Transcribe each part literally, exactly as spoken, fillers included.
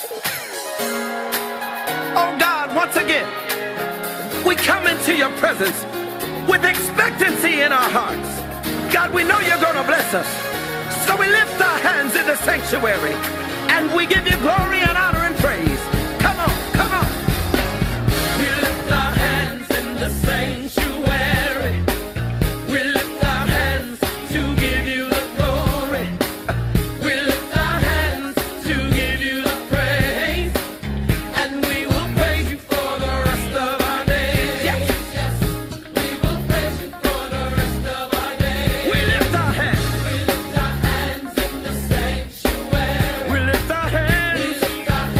Oh God, once again, we come into your presence with expectancy in our hearts. God, we know you're going to bless us. So we lift our hands in the sanctuary and we give you glory and honor and praise. Come on, come on. We lift our hands in the sanctuary. We lift our hands to give you the glory. We lift our hands to give you the praise. And we will praise you for the rest of our days. Yes, yes. We will praise you for the rest of our days. We lift our hands. We lift our hands in the sanctuary. We lift our hands. We lift our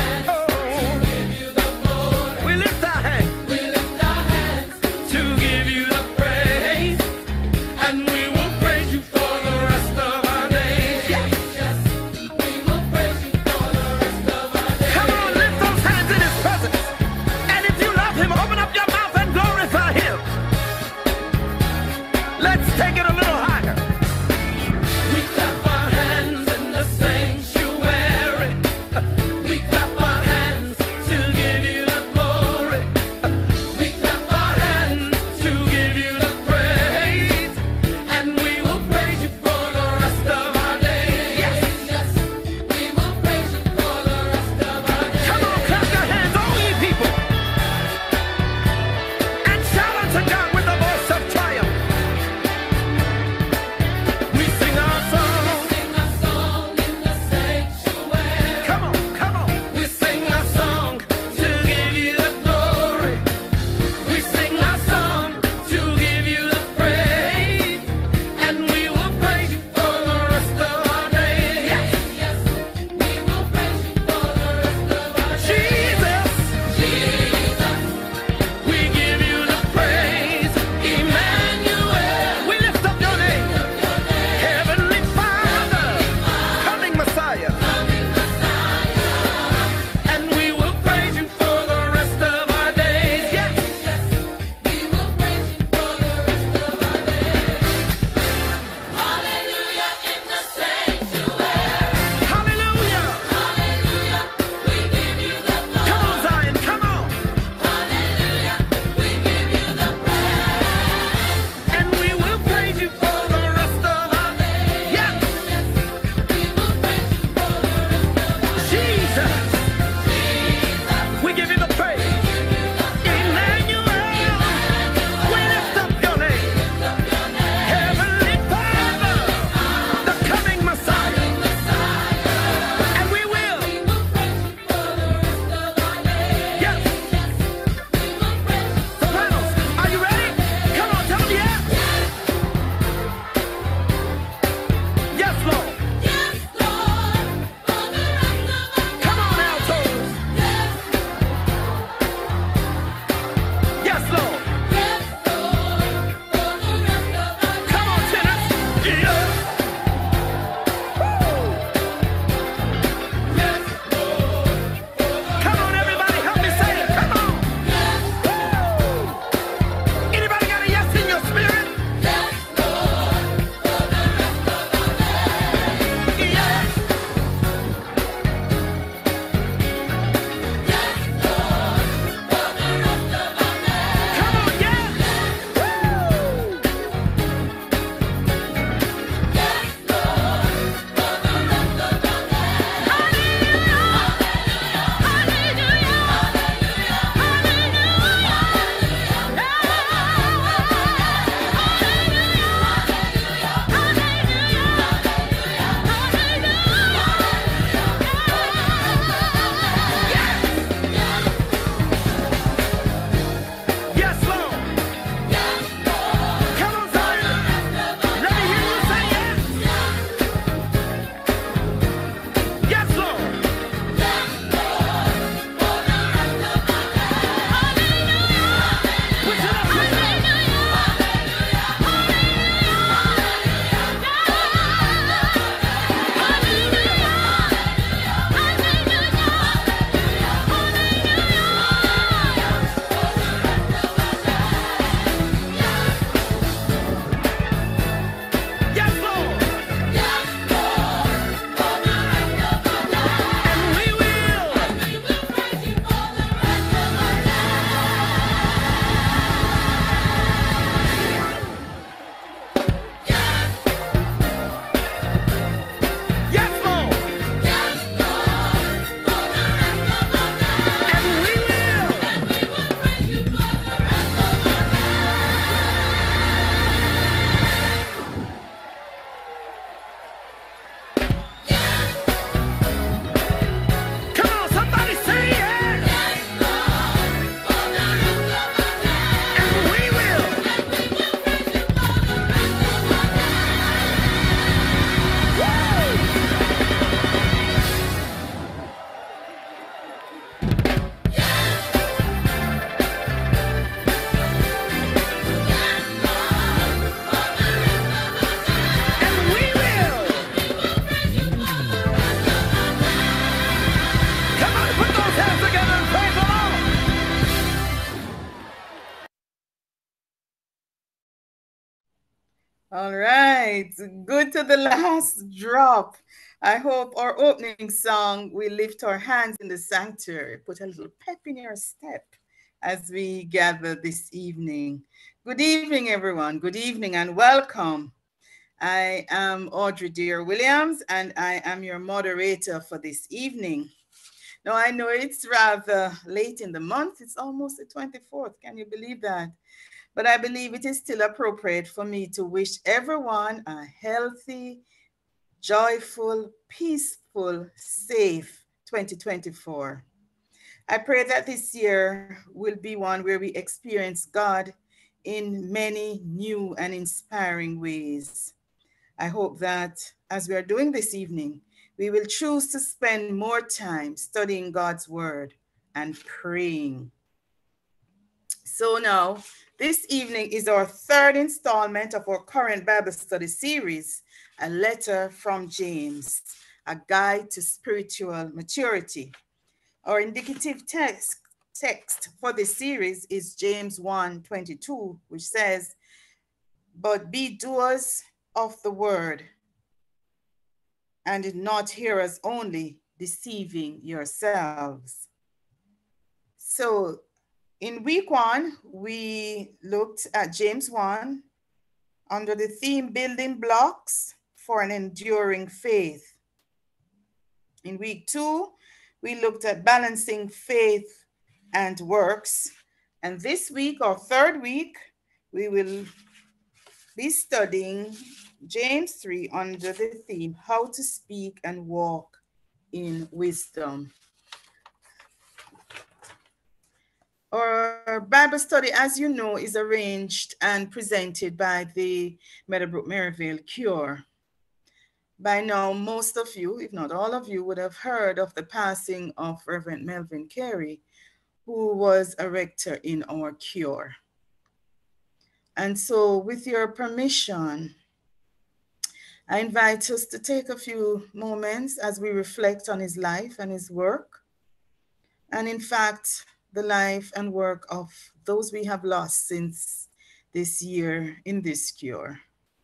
All right. Good to the last drop. I hope our opening song will lift our hands in the sanctuary, put a little pep in your step as we gather this evening. Good evening, everyone. Good evening and welcome. I am Audrey Dear Williams, and I am your moderator for this evening. Now, I know it's rather late in the month. It's almost the twenty-fourth. Can you believe that? But I believe it is still appropriate for me to wish everyone a healthy, joyful, peaceful, safe twenty twenty-four. I pray that this year will be one where we experience God in many new and inspiring ways. I hope that as we are doing this evening, we will choose to spend more time studying God's word and praying. So now, this evening is our third installment of our current Bible study series, A Letter from James, a guide to spiritual maturity. Our indicative text, text for this series is James one twenty-two, which says, "But be doers of the word, and not hearers only, deceiving yourselves." So in week one, we looked at James one under the theme Building Blocks for an Enduring Faith. In week two, we looked at balancing faith and works. And this week, or third week, we will be studying James three under the theme How to Speak and Walk in Wisdom. Our Bible study, as you know, is arranged and presented by the Meadowbrook Merrivale Cure. By now, most of you, if not all of you, would have heard of the passing of Reverend Melvin Carey, who was a rector in our Cure. And so, with your permission, I invite us to take a few moments as we reflect on his life and his work. And in fact, the life and work of those we have lost since this year in this cure.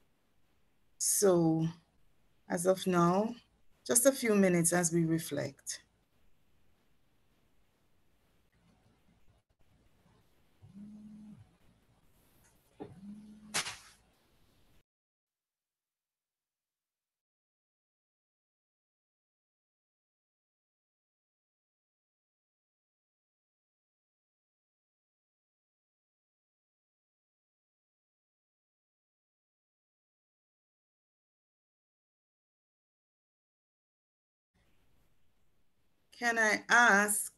So, as of now, just a few minutes as we reflect. Can I ask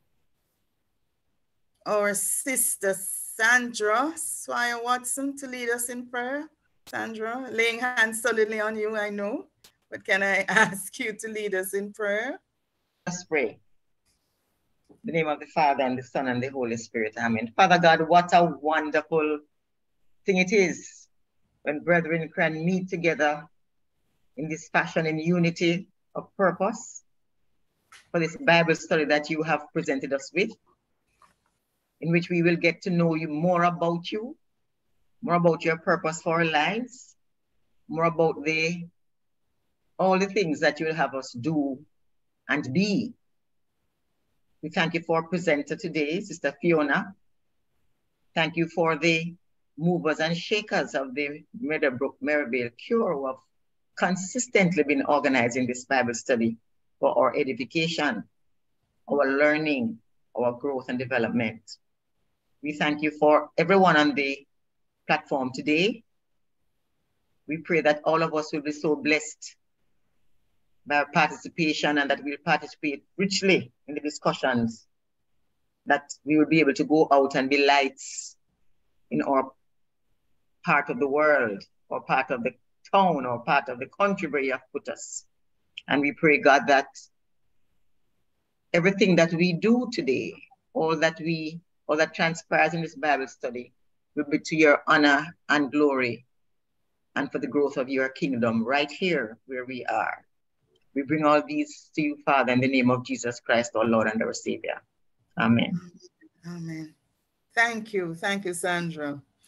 our sister Sandra Swire Watson to lead us in prayer? Sandra, laying hands solidly on you, I know, but can I ask you to lead us in prayer? Let's pray. In the name of the Father, and the Son, and the Holy Spirit. Amen. Father God, what a wonderful thing it is when brethren can meet together in this fashion, in unity of purpose, for this Bible study that you have presented us with, in which we will get to know you more about you, more about your purpose for our lives, more about the all the things that you will have us do and be. We thank you for our presenter today, Sister Fiona. Thank you for the movers and shakers of the Meadowbrook Merrivale Cure who have consistently been organizing this Bible study for our edification, our learning, our growth and development. We thank you for everyone on the platform today. We pray that all of us will be so blessed by our participation and that we'll participate richly in the discussions, that we will be able to go out and be lights in our part of the world, or part of the town, or part of the country where you have put us. And we pray, God, that everything that we do today, all that we, all that transpires in this Bible study, will be to your honor and glory, and for the growth of your kingdom right here where we are. We bring all these to you, Father, in the name of Jesus Christ, our Lord and our Savior. Amen. Amen. Thank you. Thank you, Sandra.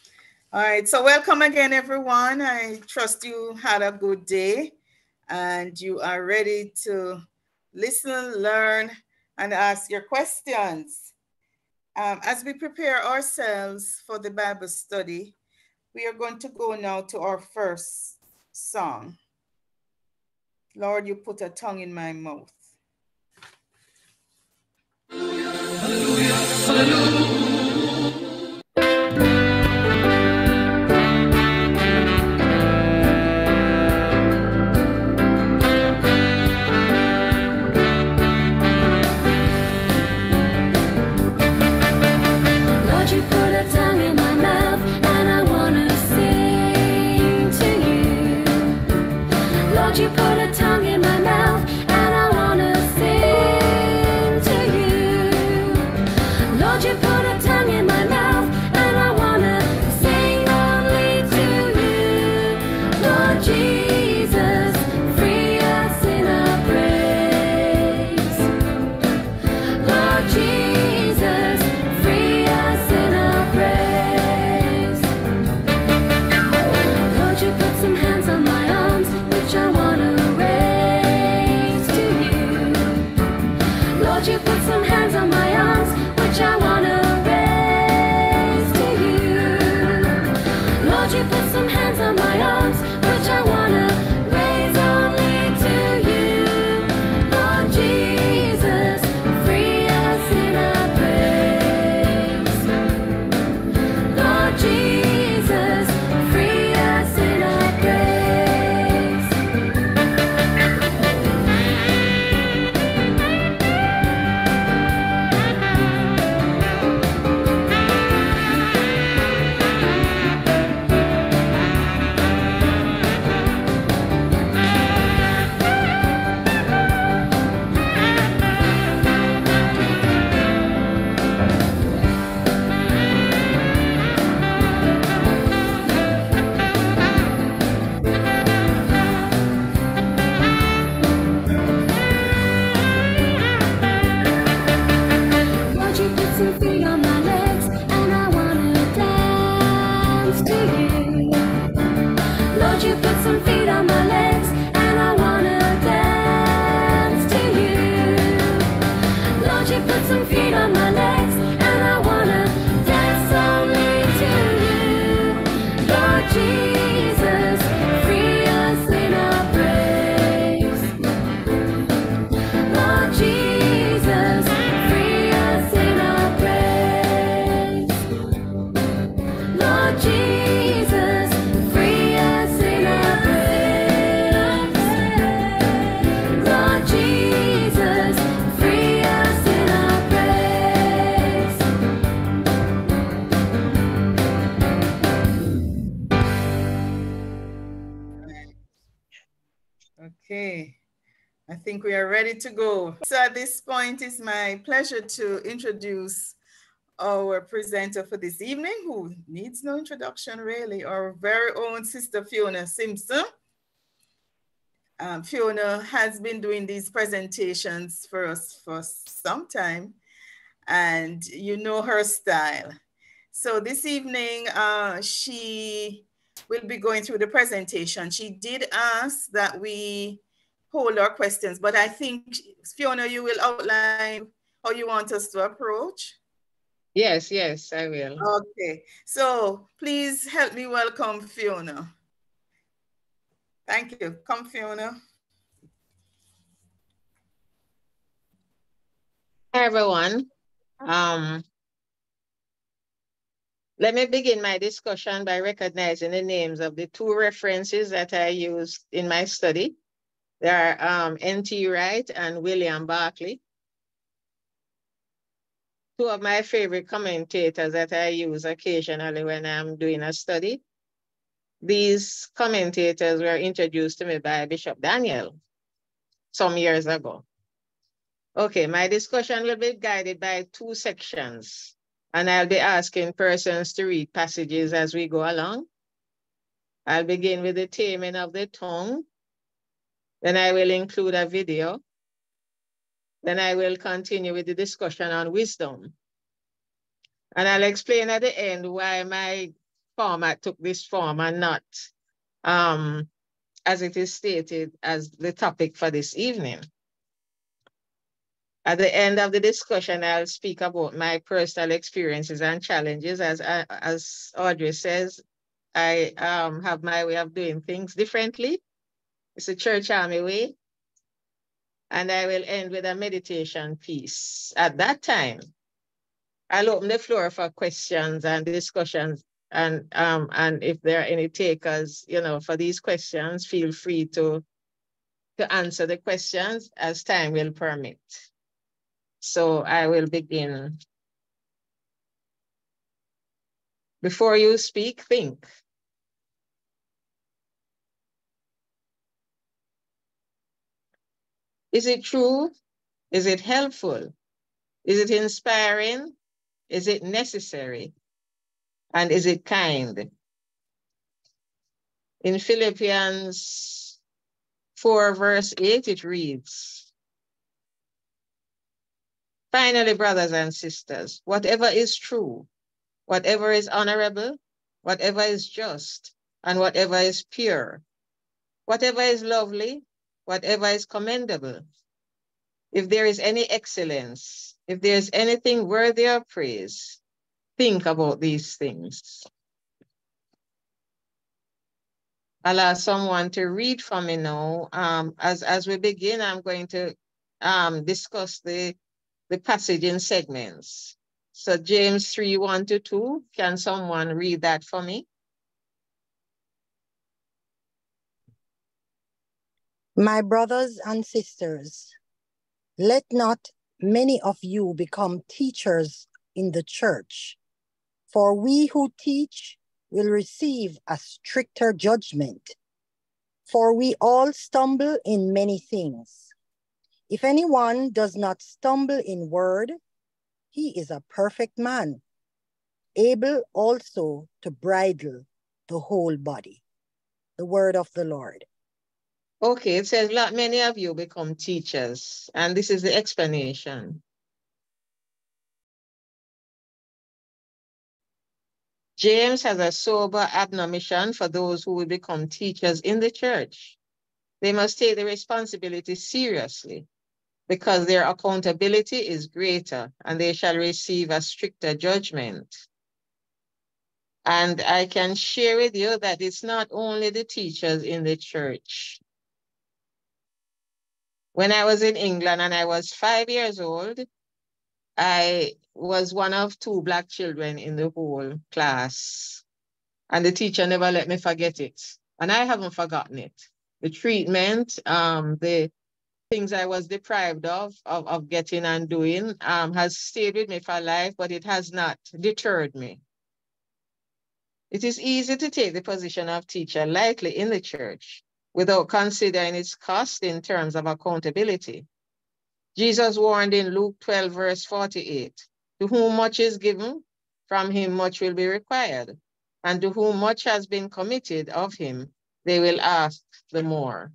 All right, so welcome again, everyone. I trust you had a good day and you are ready to listen, learn, and ask your questions. Um, as we prepare ourselves for the Bible study, we are going to go now to our first song. Lord, you put a tongue in my mouth. Hallelujah, hallelujah. You put a tongue in my mouth, and I wanna sing to you. Lord, you put a tongue in my mouth, and I wanna sing only to you. Lord Jesus, free us in our praise. Lord Jesus, free us in our praise. Lord, you put some hands on my arms, which I want. You put some hands on my arms, which I want to raise to you. Lord, you put some hands on my arms, which I want to raise only to you. Lord Jesus, free us in our praise. Lord Jesus, free us in our praise. Okay, I think we are ready to go. So at this point, it's my pleasure to introduce our presenter for this evening, who needs no introduction really, our very own Sister Fiona Simpson. Um, Fiona has been doing these presentations for us for some time, and you know her style. So this evening, uh, she will be going through the presentation. She did ask that we hold our questions, but I think, Fiona, you will outline how you want us to approach. Yes, yes, I will. Okay, so please help me welcome Fiona. Thank you. Come, Fiona. Hi, everyone. Um, let me begin my discussion by recognizing the names of the two references that I used in my study. They are um, N T Wright and William Barclay. Two of my favorite commentators that I use occasionally when I'm doing a study. These commentators were introduced to me by Bishop Daniel some years ago. Okay, my discussion will be guided by two sections, and I'll be asking persons to read passages as we go along. I'll begin with the taming of the tongue. Then I will include a video. Then I will continue with the discussion on wisdom. And I'll explain at the end why my format took this form and not, um, as it is stated, as the topic for this evening. At the end of the discussion, I'll speak about my personal experiences and challenges. As, as Audrey says, I um, have my way of doing things differently. It's a church army way. And I will end with a meditation piece. At that time, I'll open the floor for questions and discussions. And, um, and if there are any takers, you know, for these questions, feel free to, to answer the questions as time will permit. So I will begin. Before you speak, think. Is it true? Is it helpful? Is it inspiring? Is it necessary? And is it kind? In Philippians four, verse eight, it reads, finally, brothers and sisters, whatever is true, whatever is honorable, whatever is just, and whatever is pure, whatever is lovely, whatever is commendable, if there is any excellence, if there is anything worthy of praise, think about these things. I'll ask someone to read for me now. Um, as, as we begin, I'm going to um, discuss the, the passage in segments. So James three, one to two, can someone read that for me? My brothers and sisters, let not many of you become teachers in the church, for we who teach will receive a stricter judgment. For we all stumble in many things. If anyone does not stumble in word, he is a perfect man, able also to bridle the whole body. The word of the Lord. Okay, it says, let many of you become teachers, and this is the explanation. James has a sober admonition for those who will become teachers in the church. They must take the responsibility seriously because their accountability is greater and they shall receive a stricter judgment. And I can share with you that it's not only the teachers in the church. When I was in England and I was five years old, I was one of two Black children in the whole class. And the teacher never let me forget it. And I haven't forgotten it. The treatment, um, the things I was deprived of, of, of getting and doing, um, has stayed with me for life, but it has not deterred me. It is easy to take the position of teacher lightly in the church without considering its cost in terms of accountability. Jesus warned in Luke twelve, verse forty-eight, to whom much is given, from him much will be required. And to whom much has been committed of him, they will ask the more.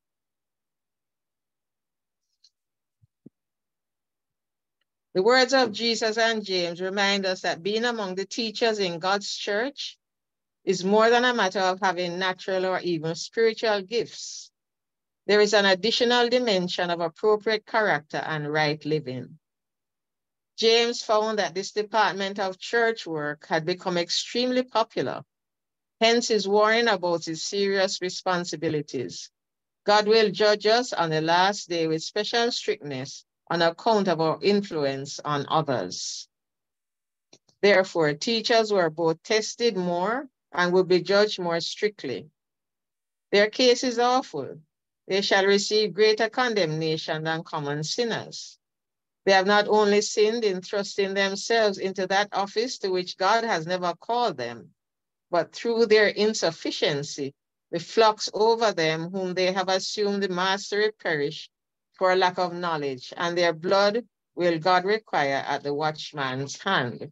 The words of Jesus and James remind us that being among the teachers in God's church is more than a matter of having natural or even spiritual gifts. There is an additional dimension of appropriate character and right living. James found that this department of church work had become extremely popular. Hence his warning about his serious responsibilities. God will judge us on the last day with special strictness on account of our influence on others. Therefore, teachers were both tested more and will be judged more strictly. Their case is awful. They shall receive greater condemnation than common sinners. They have not only sinned in thrusting themselves into that office to which God has never called them, but through their insufficiency, the flocks over them whom they have assumed the mastery perish for lack of knowledge, and their blood will God require at the watchman's hand.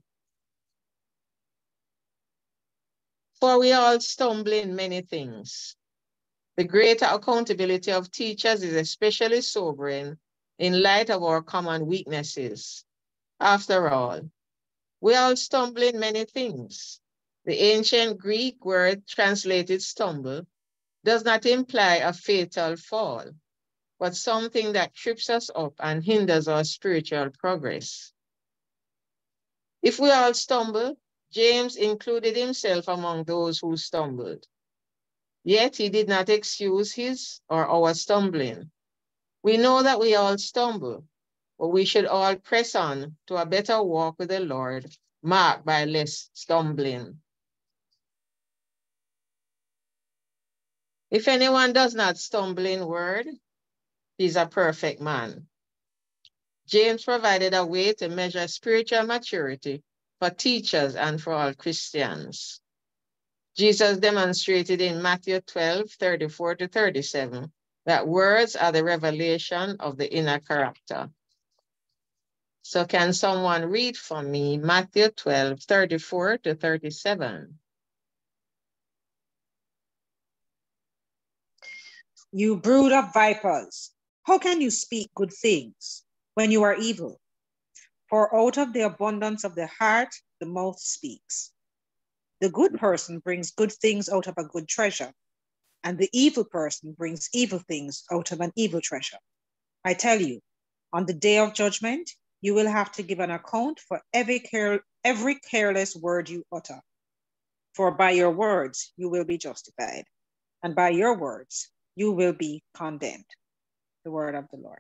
For we all stumble in many things. The greater accountability of teachers is especially sobering in light of our common weaknesses. After all, we all stumble in many things. The ancient Greek word translated stumble does not imply a fatal fall, but something that trips us up and hinders our spiritual progress. If we all stumble, James included himself among those who stumbled. Yet he did not excuse his or our stumbling. We know that we all stumble, but we should all press on to a better walk with the Lord, marked by less stumbling. If anyone does not stumble in word, he's a perfect man. James provided a way to measure spiritual maturity for teachers and for all Christians. Jesus demonstrated in Matthew twelve, thirty-four to thirty-seven, that words are the revelation of the inner character. So can someone read for me Matthew twelve, thirty-four to thirty-seven? You brood of vipers, how can you speak good things when you are evil? For out of the abundance of the heart, the mouth speaks. The good person brings good things out of a good treasure, and the evil person brings evil things out of an evil treasure. I tell you, on the day of judgment, you will have to give an account for every, care, every careless word you utter. For by your words you will be justified, and by your words you will be condemned. The word of the Lord.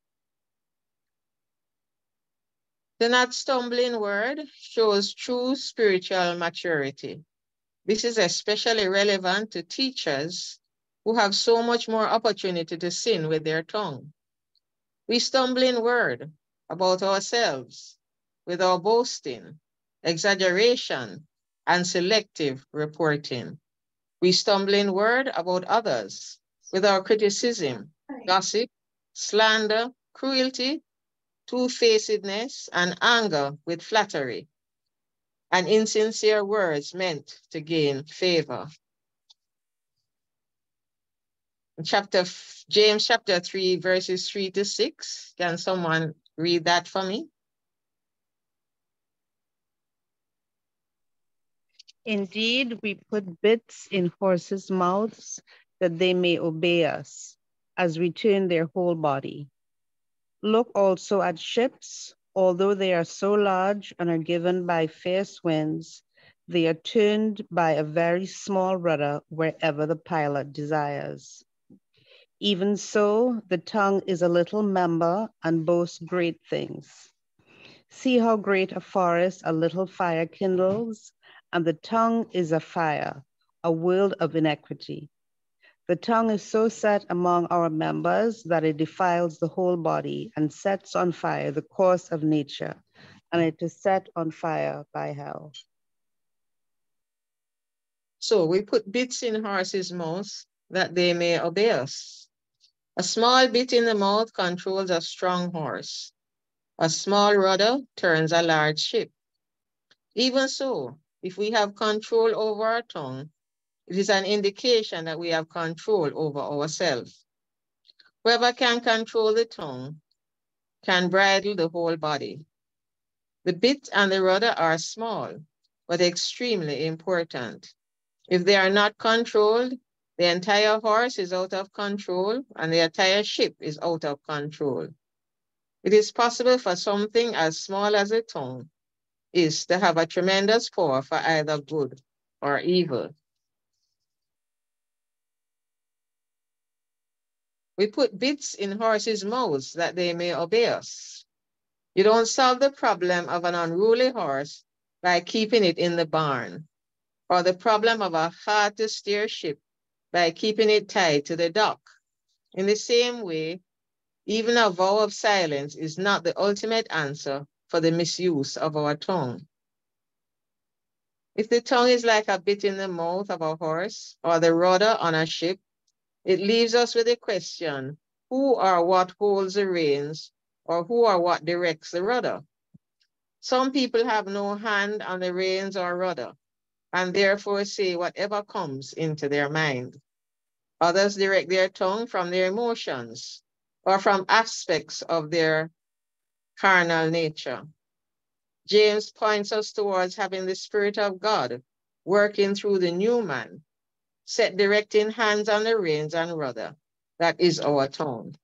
The not stumbling word shows true spiritual maturity. This is especially relevant to teachers who have so much more opportunity to sin with their tongue. We stumble in word about ourselves with our boasting, exaggeration, and selective reporting. We stumble in word about others with our criticism, gossip, slander, cruelty, two-facedness, and anger with flattery, and insincere words meant to gain favor. Chapter James chapter three, verses three to six. Can someone read that for me? Indeed, we put bits in horses' mouths that they may obey us, as we turn their whole body. Look also at ships. Although they are so large and are given by fierce winds, they are turned by a very small rudder wherever the pilot desires. Even so, the tongue is a little member and boasts great things. See how great a forest a little fire kindles, and the tongue is a fire, a world of iniquity. The tongue is so set among our members that it defiles the whole body and sets on fire the course of nature, and it is set on fire by hell. So we put bits in horses' mouths that they may obey us. A small bit in the mouth controls a strong horse. A small rudder turns a large ship. Even so, if we have control over our tongue, it is an indication that we have control over ourselves. Whoever can control the tongue can bridle the whole body. The bit and the rudder are small, but extremely important. If they are not controlled, the entire horse is out of control and the entire ship is out of control. It is possible for something as small as a tongue is to have a tremendous power for either good or evil. We put bits in horses' mouths that they may obey us. You don't solve the problem of an unruly horse by keeping it in the barn, or the problem of a hard-to-steer ship by keeping it tied to the dock. In the same way, even a vow of silence is not the ultimate answer for the misuse of our tongue. If the tongue is like a bit in the mouth of a horse or the rudder on a ship, it leaves us with a question, who or what holds the reins, or who or what directs the rudder? Some people have no hand on the reins or rudder, and therefore say whatever comes into their mind. Others direct their tongue from their emotions or from aspects of their carnal nature. James points us towards having the Spirit of God working through the new man, set directing hands on the reins and rudder. That is our tongue.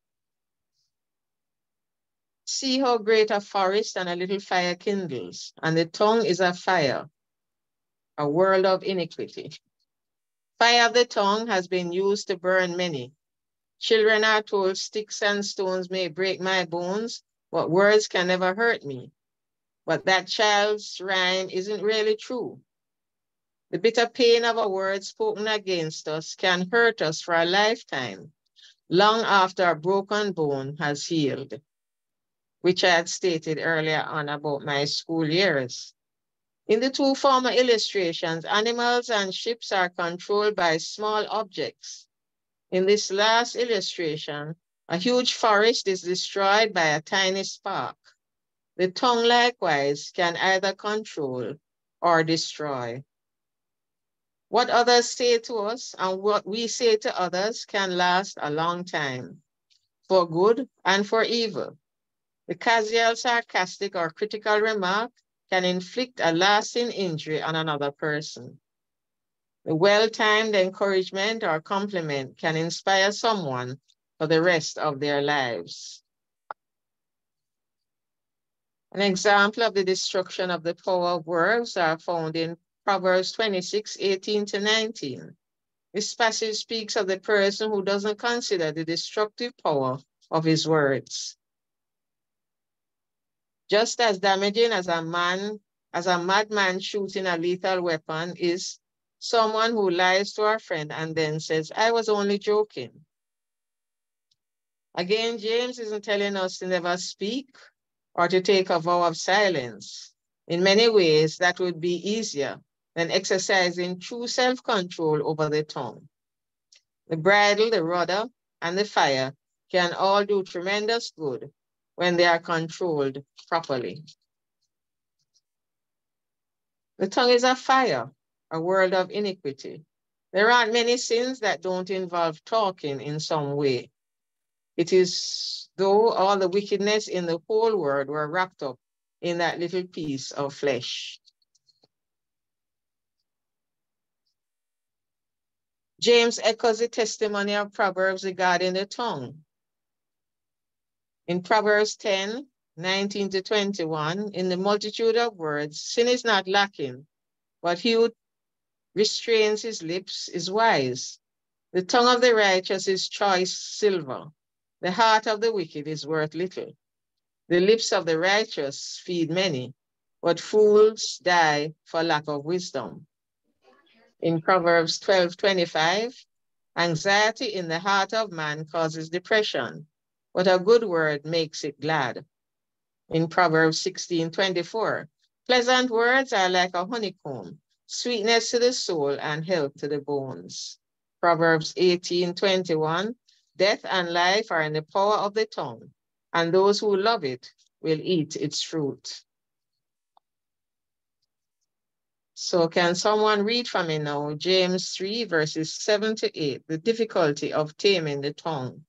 See how great a forest and a little fire kindles, and the tongue is a fire, a world of iniquity. Fire of the tongue has been used to burn many. Children are told sticks and stones may break my bones, but words can never hurt me. But that child's rhyme isn't really true. The bitter pain of a word spoken against us can hurt us for a lifetime, long after a broken bone has healed, which I had stated earlier on about my school years. In the two former illustrations, animals and ships are controlled by small objects. In this last illustration, a huge forest is destroyed by a tiny spark. The tongue likewise can either control or destroy. What others say to us and what we say to others can last a long time, for good and for evil. The casual, sarcastic, or critical remark can inflict a lasting injury on another person. The well-timed encouragement or compliment can inspire someone for the rest of their lives. An example of the destruction of the power of words are found in Proverbs twenty-six, eighteen to nineteen. This passage speaks of the person who doesn't consider the destructive power of his words. Just as damaging as a man, as a madman shooting a lethal weapon is someone who lies to a friend and then says, I was only joking. Again, James isn't telling us to never speak or to take a vow of silence. In many ways, that would be easier than exercising true self-control over the tongue. The bridle, the rudder, and the fire can all do tremendous good when they are controlled properly. The tongue is a fire, a world of iniquity. There aren't many sins that don't involve talking in some way. It is though all the wickedness in the whole world were wrapped up in that little piece of flesh. James echoes the testimony of Proverbs regarding the tongue. In Proverbs ten, nineteen to twenty-one, in the multitude of words, sin is not lacking, but he who restrains his lips is wise. The tongue of the righteous is choice silver. The heart of the wicked is worth little. The lips of the righteous feed many, but fools die for lack of wisdom. In Proverbs twelve, twenty-five, anxiety in the heart of man causes depression, but a good word makes it glad. In Proverbs sixteen, twenty-four, pleasant words are like a honeycomb, sweetness to the soul and health to the bones. Proverbs eighteen, twenty-one, death and life are in the power of the tongue, and those who love it will eat its fruit. So can someone read for me now, James three, verses seven to eight, the difficulty of taming the tongue.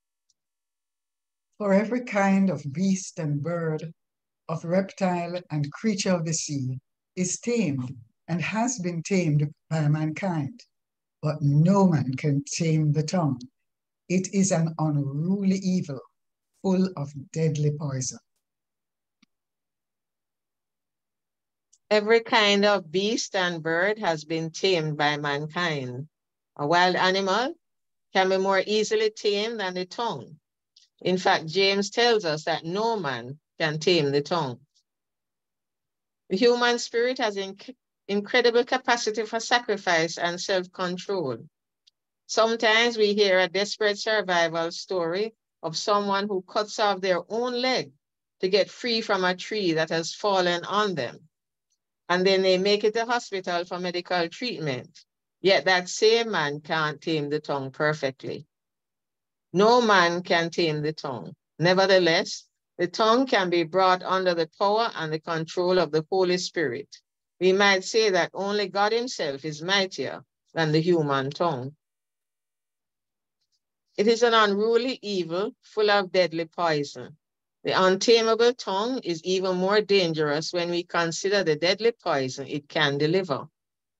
For every kind of beast and bird, of reptile and creature of the sea is tamed and has been tamed by mankind, but no man can tame the tongue. It is an unruly evil, full of deadly poison. Every kind of beast and bird has been tamed by mankind. A wild animal can be more easily tamed than the tongue. In fact, James tells us that no man can tame the tongue. The human spirit has inc- incredible capacity for sacrifice and self-control. Sometimes we hear a desperate survival story of someone who cuts off their own leg to get free from a tree that has fallen on them. And then they make it to hospital for medical treatment. Yet that same man can't tame the tongue perfectly. No man can tame the tongue. Nevertheless, the tongue can be brought under the power and the control of the Holy Spirit. We might say that only God himself is mightier than the human tongue. It is an unruly evil full of deadly poison. The untamable tongue is even more dangerous when we consider the deadly poison it can deliver.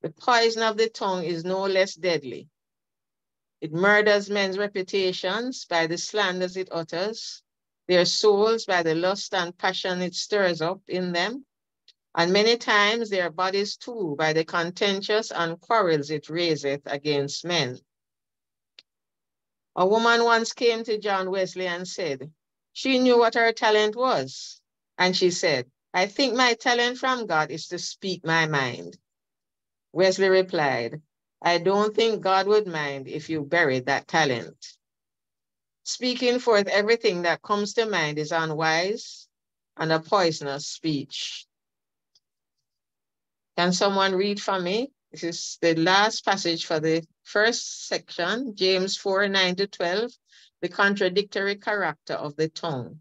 The poison of the tongue is no less deadly. It murders men's reputations by the slanders it utters, their souls by the lust and passion it stirs up in them, and many times their bodies too by the contentious and quarrels it raiseth against men. A woman once came to John Wesley and said, she knew what her talent was. And she said, I think my talent from God is to speak my mind. Wesley replied, I don't think God would mind if you buried that talent. Speaking forth everything that comes to mind is unwise and a poisonous speech. Can someone read for me? This is the last passage for the first section, James four, nine to twelve, the contradictory character of the tongue.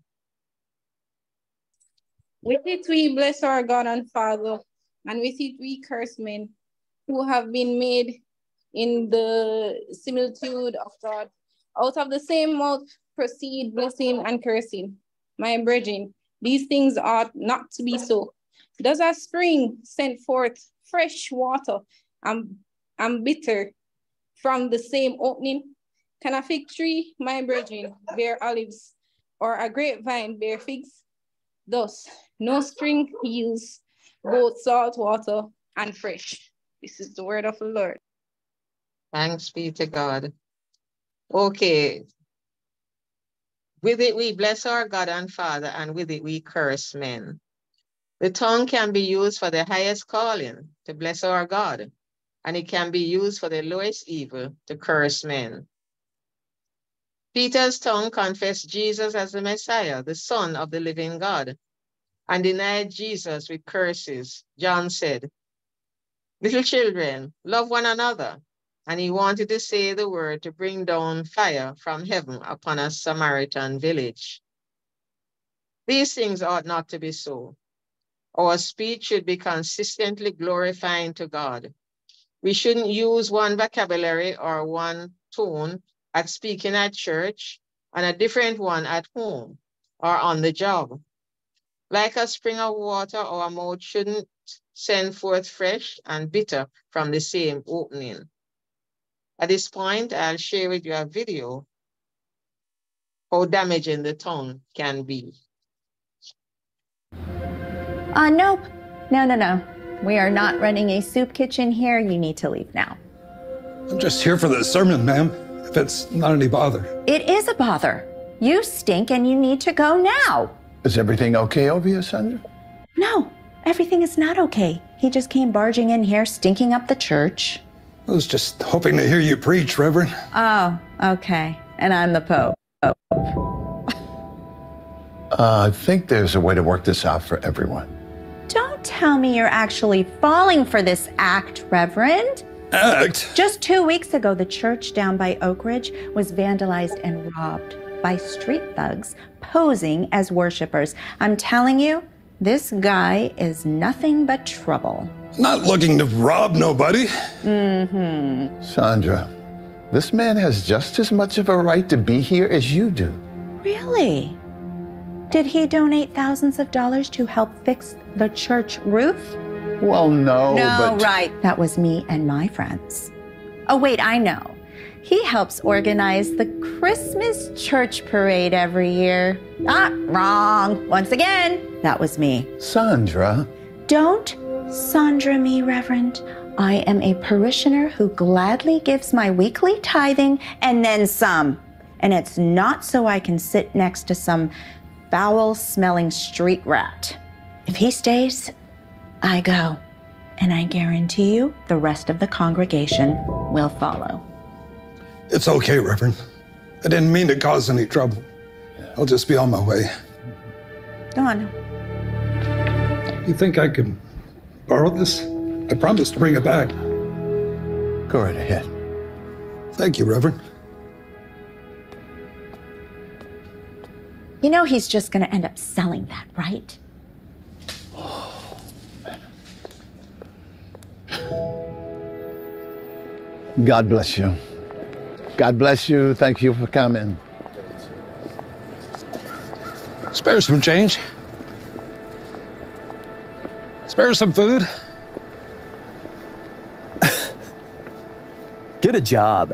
With it we bless our God and Father, and with it we curse men who have been made in the similitude of God. Out of the same mouth proceed blessing and cursing. My brethren, these things ought not to be so. Does a spring send forth fresh water and, and bitter from the same opening? Can a fig tree, my brethren, bear olives, or a grapevine bear figs? Thus, no spring yields both salt water and fresh. This is the word of the Lord. Thanks be to God. Okay. With it we bless our God and Father, and with it we curse men. The tongue can be used for the highest calling, to bless our God, and it can be used for the lowest evil, to curse men. Peter's tongue confessed Jesus as the Messiah, the Son of the living God, and denied Jesus with curses. John said, little children, love one another. And he wanted to say the word to bring down fire from heaven upon a Samaritan village. These things ought not to be so. Our speech should be consistently glorifying to God. We shouldn't use one vocabulary or one tone at speaking at church and a different one at home or on the job. Like a spring of water, our mouth shouldn't send forth fresh and bitter from the same opening. At this point, I'll share with you a video how damaging the tongue can be. Uh, nope. No, no, no. We are not running a soup kitchen here. You need to leave now. I'm just here for the sermon, ma'am, if it's not any bother. It is a bother. You stink and you need to go now. Is everything okay over here, Sandra? No, everything is not okay. He just came barging in here, stinking up the church. I was just hoping to hear you preach, Reverend. Oh, okay. And I'm the Pope. Oh. Uh, I think there's a way to work this out for everyone. Don't tell me you're actually falling for this act, Reverend. Act? Just two weeks ago, the church down by Oak Ridge was vandalized and robbed by street thugs posing as worshipers. I'm telling you, this guy is nothing but trouble. Not looking to rob nobody. Mm-hmm. Sandra, this man has just as much of a right to be here as you do. Really? Did he donate thousands of dollars to help fix the church roof? Well, no, No, but... right. That was me and my friends. Oh, wait, I know. He helps organize the Christmas church parade every year. Ah, wrong. Once again, that was me. Sandra. Don't Sandra me, Reverend. I am a parishioner who gladly gives my weekly tithing and then some. And it's not so I can sit next to some foul-smelling street rat. If he stays, I go. And I guarantee you the rest of the congregation will follow. It's okay, Reverend. I didn't mean to cause any trouble. I'll just be on my way. Go on. You think I can borrow this? I promised to bring it back. Go right ahead. Thank you, Reverend. You know he's just going to end up selling that, right? God bless you. God bless you. Thank you for coming. Spare some change. Spare some food. Get a job.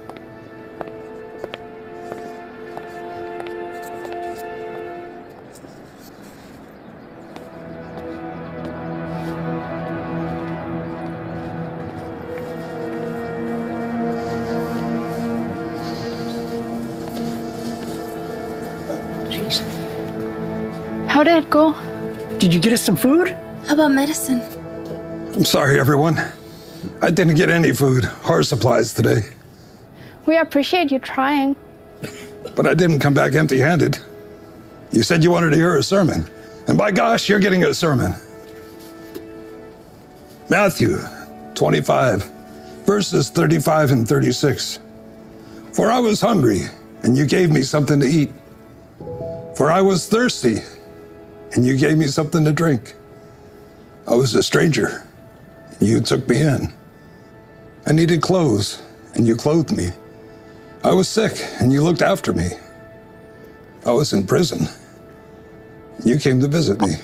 How did it go? Did you get us some food? How about medicine? I'm sorry, everyone. I didn't get any food or supplies today. We appreciate you trying. But I didn't come back empty-handed. You said you wanted to hear a sermon. And by gosh, you're getting a sermon. Matthew twenty-five, verses thirty-five and thirty-six. For I was hungry, and you gave me something to eat. For I was thirsty, and you gave me something to drink. I was a stranger, and you took me in. I needed clothes, and you clothed me. I was sick, and you looked after me. I was in prison, and you came to visit me.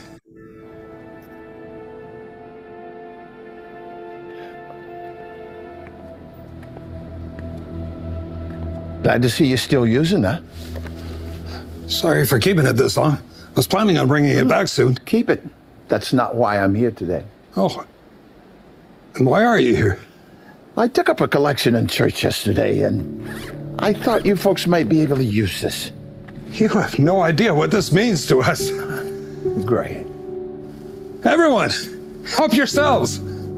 Glad to see you still using that. Sorry for keeping it this long. I was planning on bringing it back soon. Keep it. That's not why I'm here today. Oh, and why are you here? I took up a collection in church yesterday, and I thought you folks might be able to use this. You have no idea what this means to us. Great. Everyone, help yourselves.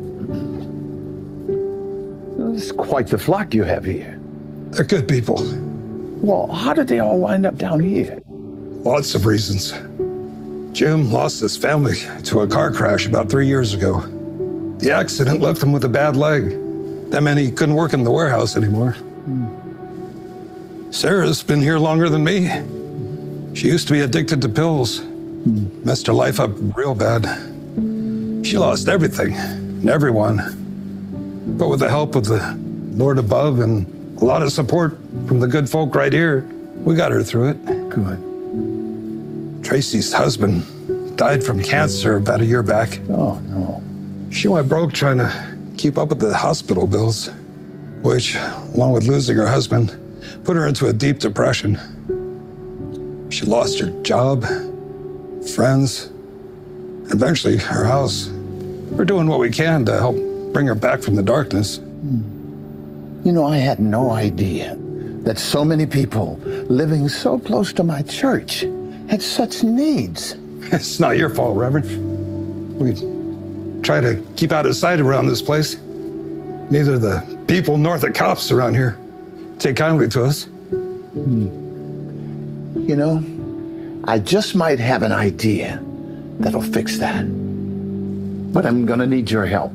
It's quite the flock you have here. They're good people. Well, how did they all wind up down here? Lots of reasons. Jim lost his family to a car crash about three years ago. The accident left him with a bad leg. That meant he couldn't work in the warehouse anymore. Hmm. Sarah's been here longer than me. She used to be addicted to pills. Hmm. Messed her life up real bad. She lost everything and everyone. But with the help of the Lord above and a lot of support from the good folk right here, we got her through it. Good. Tracy's husband died from cancer about a year back. Oh, no. She went broke trying to keep up with the hospital bills, which, along with losing her husband, put her into a deep depression. She lost her job, friends, eventually her house. We're doing what we can to help bring her back from the darkness. You know, I had no idea that so many people living so close to my church had such needs. It's not your fault, Reverend. We try to keep out of sight around this place. Neither the people nor the cops around here take kindly to us. Hmm. You know, I just might have an idea that'll fix that. But I'm gonna need your help.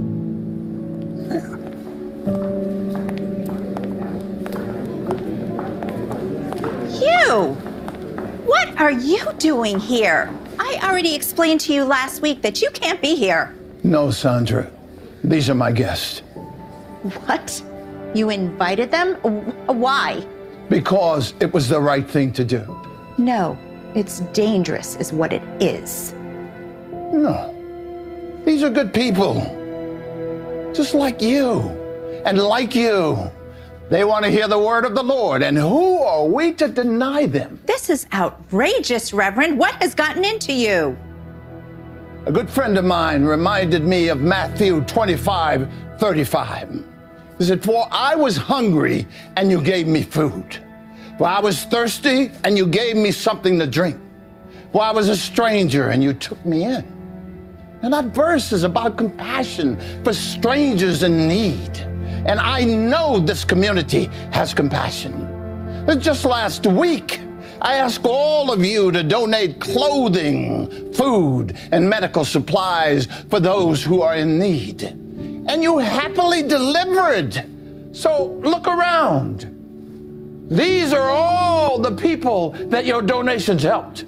You! What are you doing here? I already explained to you last week that you can't be here. No, Sandra. These are my guests. What? You invited them? Why? Because it was the right thing to do. No, it's dangerous is what it is. No. These are good people. Just like you. And like you. They want to hear the word of the Lord, and who are we to deny them? This is outrageous, Reverend. What has gotten into you? A good friend of mine reminded me of Matthew twenty-five, thirty-five. He said, for I was hungry, and you gave me food. For I was thirsty, and you gave me something to drink. For I was a stranger, and you took me in. And that verse is about compassion for strangers in need. And I know this community has compassion. Just last week, I asked all of you to donate clothing, food, and medical supplies for those who are in need. And you happily delivered. So look around. These are all the people that your donations helped.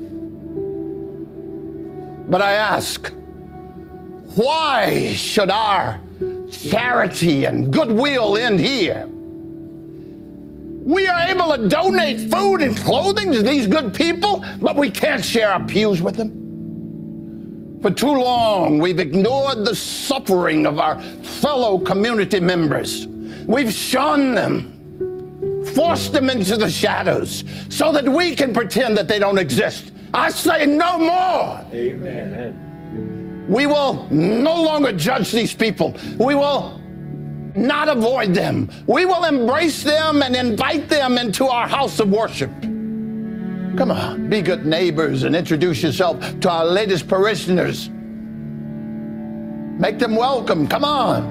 But I ask, why should our charity and goodwill end here? We are able to donate food and clothing to these good people, but we can't share our pews with them. For too long, we've ignored the suffering of our fellow community members, We've shunned them, forced them into the shadows so that we can pretend that they don't exist. I say no more. Amen. We will no longer judge these people. We will not avoid them. We will embrace them and invite them into our house of worship. Come on, be good neighbors and introduce yourself to our latest parishioners. Make them welcome. Come on.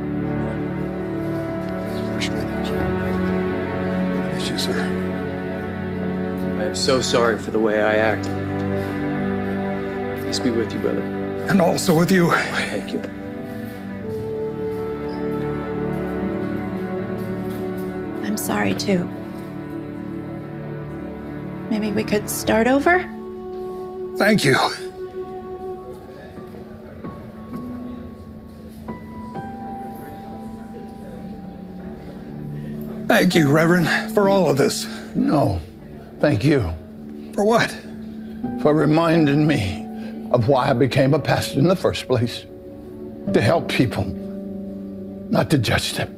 Yes, you, sir. I am so sorry for the way I acted. Peace be with you, brother. And also with you. Thank you. I'm sorry too. Maybe we could start over? Thank you. Thank you, Reverend, for all of this. No, thank you. For what? For reminding me of why I became a pastor in the first place. To help people, not to judge them.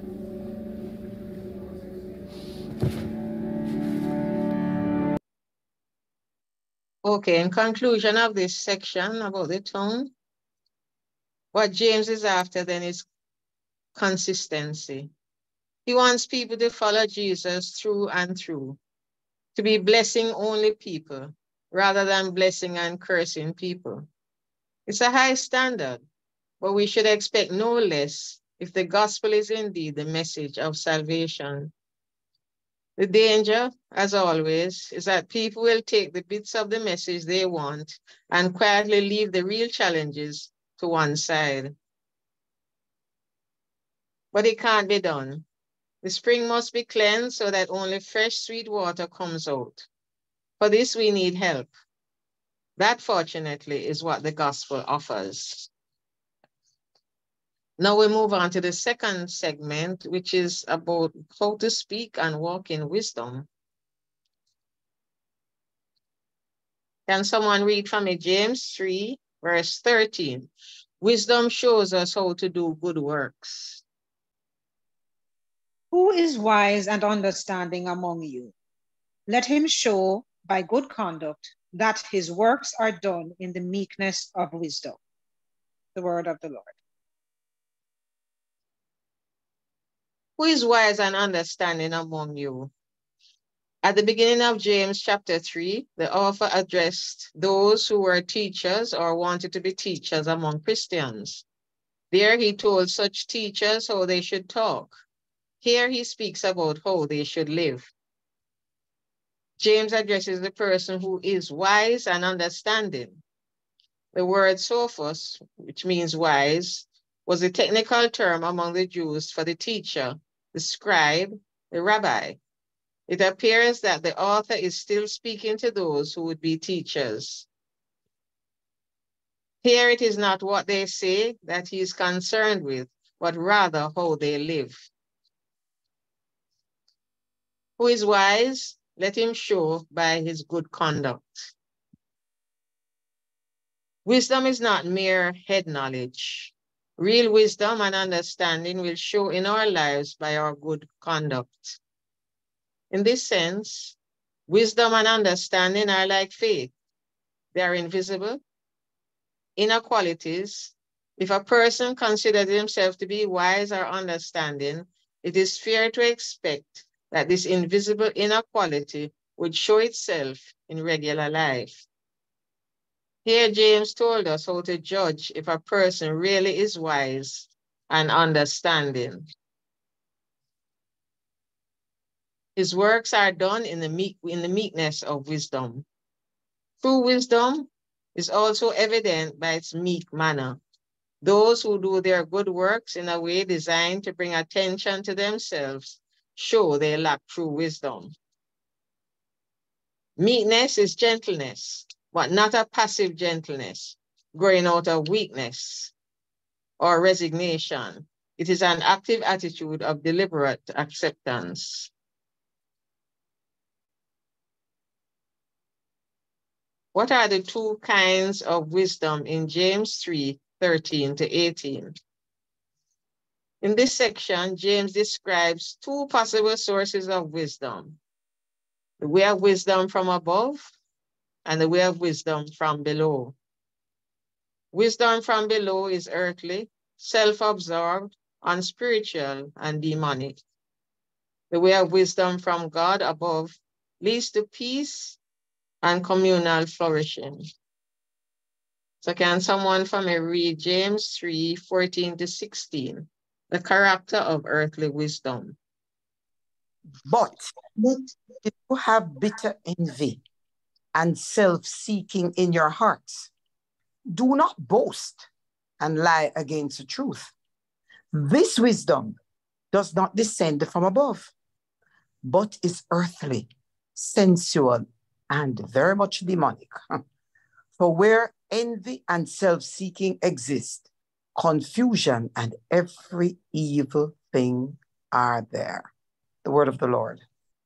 Okay, in conclusion of this section about the tongue, what James is after then is consistency. He wants people to follow Jesus through and through, to be blessing only people rather than blessing and cursing people. It's a high standard, but we should expect no less if the gospel is indeed the message of salvation. The danger, as always, is that people will take the bits of the message they want and quietly leave the real challenges to one side. But it can't be done. The spring must be cleansed so that only fresh, sweet water comes out. For this, we need help. That, fortunately, is what the gospel offers. Now we move on to the second segment, which is about how to speak and walk in wisdom. Can someone read from me James three, verse thirteen? Wisdom shows us how to do good works. Who is wise and understanding among you? Let him show by good conduct that his works are done in the meekness of wisdom. The word of the Lord. Who is wise and understanding among you? At the beginning of James chapter three, the author addressed those who were teachers or wanted to be teachers among Christians. There he told such teachers how they should talk. Here he speaks about how they should live. James addresses the person who is wise and understanding. The word sophos, which means wise, was a technical term among the Jews for the teacher, the scribe, the rabbi. It appears that the author is still speaking to those who would be teachers. Here it is not what they say that he is concerned with, but rather how they live. Who is wise? Let him show by his good conduct. Wisdom is not mere head knowledge. Real wisdom and understanding will show in our lives by our good conduct. In this sense, wisdom and understanding are like faith. They are invisible, inner qualities. If a person considers himself to be wise or understanding, it is fair to expect that this invisible inner quality would show itself in regular life. Here, James told us how to judge if a person really is wise and understanding. His works are done in the, meek, in the meekness of wisdom. True wisdom is also evident by its meek manner. Those who do their good works in a way designed to bring attention to themselves show they lack true wisdom. Meekness is gentleness, but not a passive gentleness, growing out of weakness or resignation. It is an active attitude of deliberate acceptance. What are the two kinds of wisdom in James three, thirteen to eighteen? In this section, James describes two possible sources of wisdom: the way of wisdom from above and the way of wisdom from below. Wisdom from below is earthly, self-absorbed, unspiritual, and demonic. The way of wisdom from God above leads to peace and communal flourishing. So can someone for me read James three, fourteen to sixteen, the character of earthly wisdom? But if you have bitter envy and self-seeking in your hearts, do not boast and lie against the truth. This wisdom does not descend from above, but is earthly, sensual, and very much demonic. For where envy and self-seeking exist, confusion and every evil thing are there. The word of the Lord.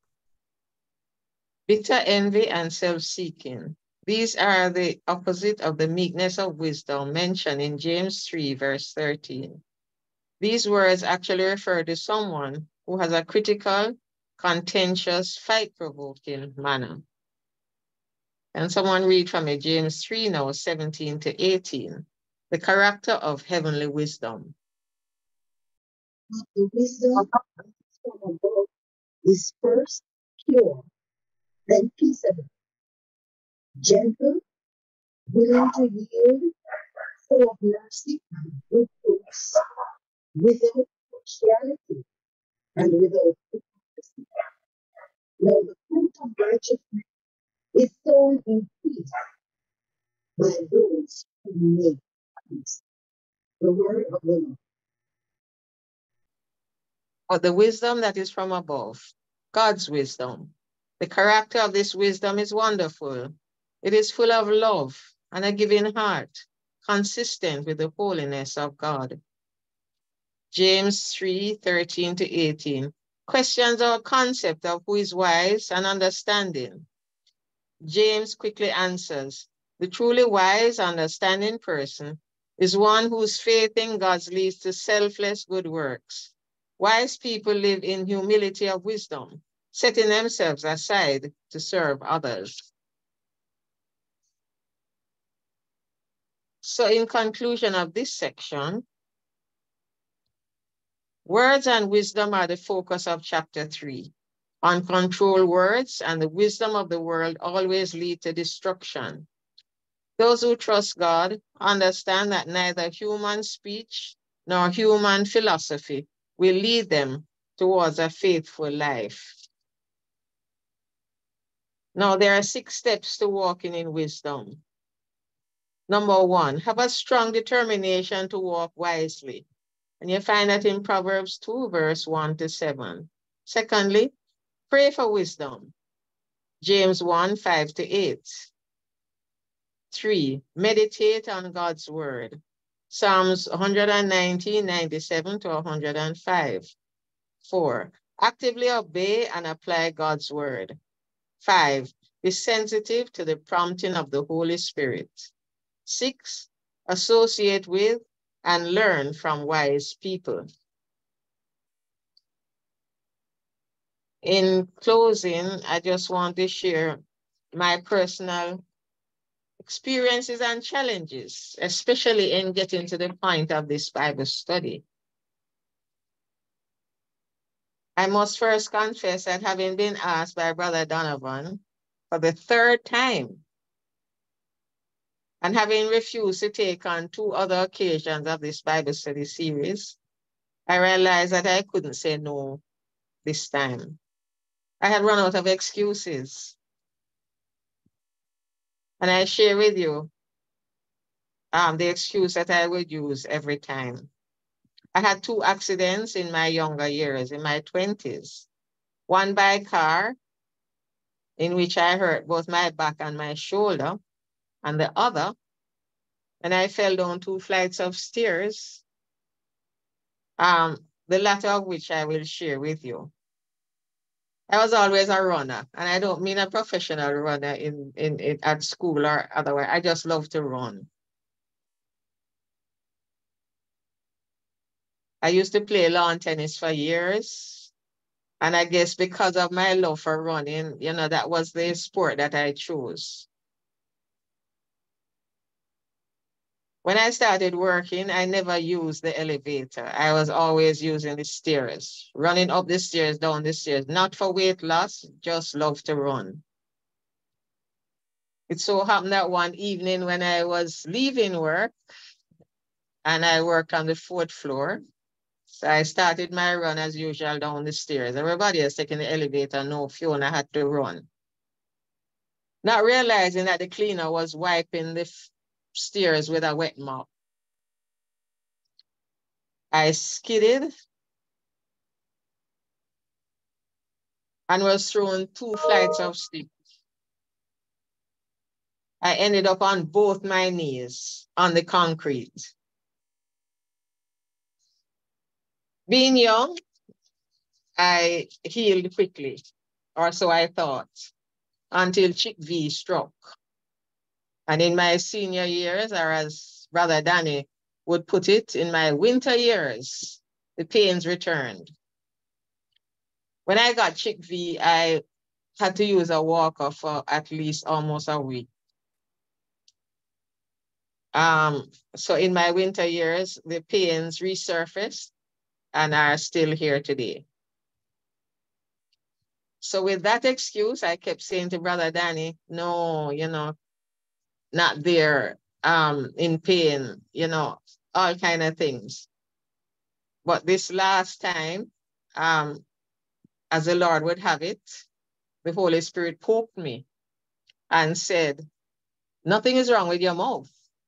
Bitter envy and self-seeking. These are the opposite of the meekness of wisdom mentioned in James three, verse thirteen. These words actually refer to someone who has a critical, contentious, fight-provoking manner. And someone read from me James three now, seventeen to eighteen, the character of heavenly wisdom. The wisdom from above is first pure, then peaceable, gentle, willing to yield, full of mercy and good fruits, without partiality and without hypocrisy. Now the fruit of righteousness is sown in peace by those who make peace. The word of the Lord. Or the wisdom that is from above, God's wisdom. The character of this wisdom is wonderful. It is full of love and a giving heart, consistent with the holiness of God. James three, thirteen to eighteen questions our concept of who is wise and understanding. James quickly answers, the truly wise, understanding person is one whose faith in God leads to selfless good works. Wise people live in humility of wisdom, setting themselves aside to serve others. So in conclusion of this section, words and wisdom are the focus of chapter three. Uncontrolled words and the wisdom of the world always lead to destruction. Those who trust God understand that neither human speech nor human philosophy will lead them towards a faithful life. Now, there are six steps to walking in wisdom. Number one, have a strong determination to walk wisely. And you find that in Proverbs two, verse one to seven. Secondly, pray for wisdom. James one, five to eight. Three, meditate on God's word. Psalms one nineteen, ninety-seven to one hundred five. Four, actively obey and apply God's word. Five, be sensitive to the prompting of the Holy Spirit. Six, associate with and learn from wise people. In closing, I just want to share my personal experiences and challenges, especially in getting to the point of this Bible study. I must first confess that having been asked by Brother Donovan for the third time and having refused to take on two other occasions of this Bible study series, I realized that I couldn't say no this time. I had run out of excuses. And I share with you um, the excuse that I would use every time. I had two accidents in my younger years, in my twenties. One by car, in which I hurt both my back and my shoulder, and the other, when I fell down two flights of stairs, um, the latter of which I will share with you. I was always a runner, and I don't mean a professional runner in, in, in at school or otherwise. I just love to run. I used to play lawn tennis for years. And I guess because of my love for running, you know, that was the sport that I chose. When I started working, I never used the elevator. I was always using the stairs, running up the stairs, down the stairs, not for weight loss, just love to run. It so happened that one evening when I was leaving work, and I worked on the fourth floor, so I started my run as usual down the stairs. Everybody else taking the elevator, no, Fiona had to run. Not realizing that the cleaner was wiping the stairs with a wet mop. I skidded and was thrown two flights of steps. I ended up on both my knees on the concrete. Being young, I healed quickly, or so I thought, until Chick V struck. And in my senior years, or as Brother Danny would put it, in my winter years, the pains returned. When I got Chick V, I had to use a walker for at least almost a week. Um, so in my winter years, the pains resurfaced and are still here today. So with that excuse, I kept saying to Brother Danny, no, you know, not there, um, in pain, you know, all kind of things. But this last time, um, as the Lord would have it, the Holy Spirit poked me and said, nothing is wrong with your mouth.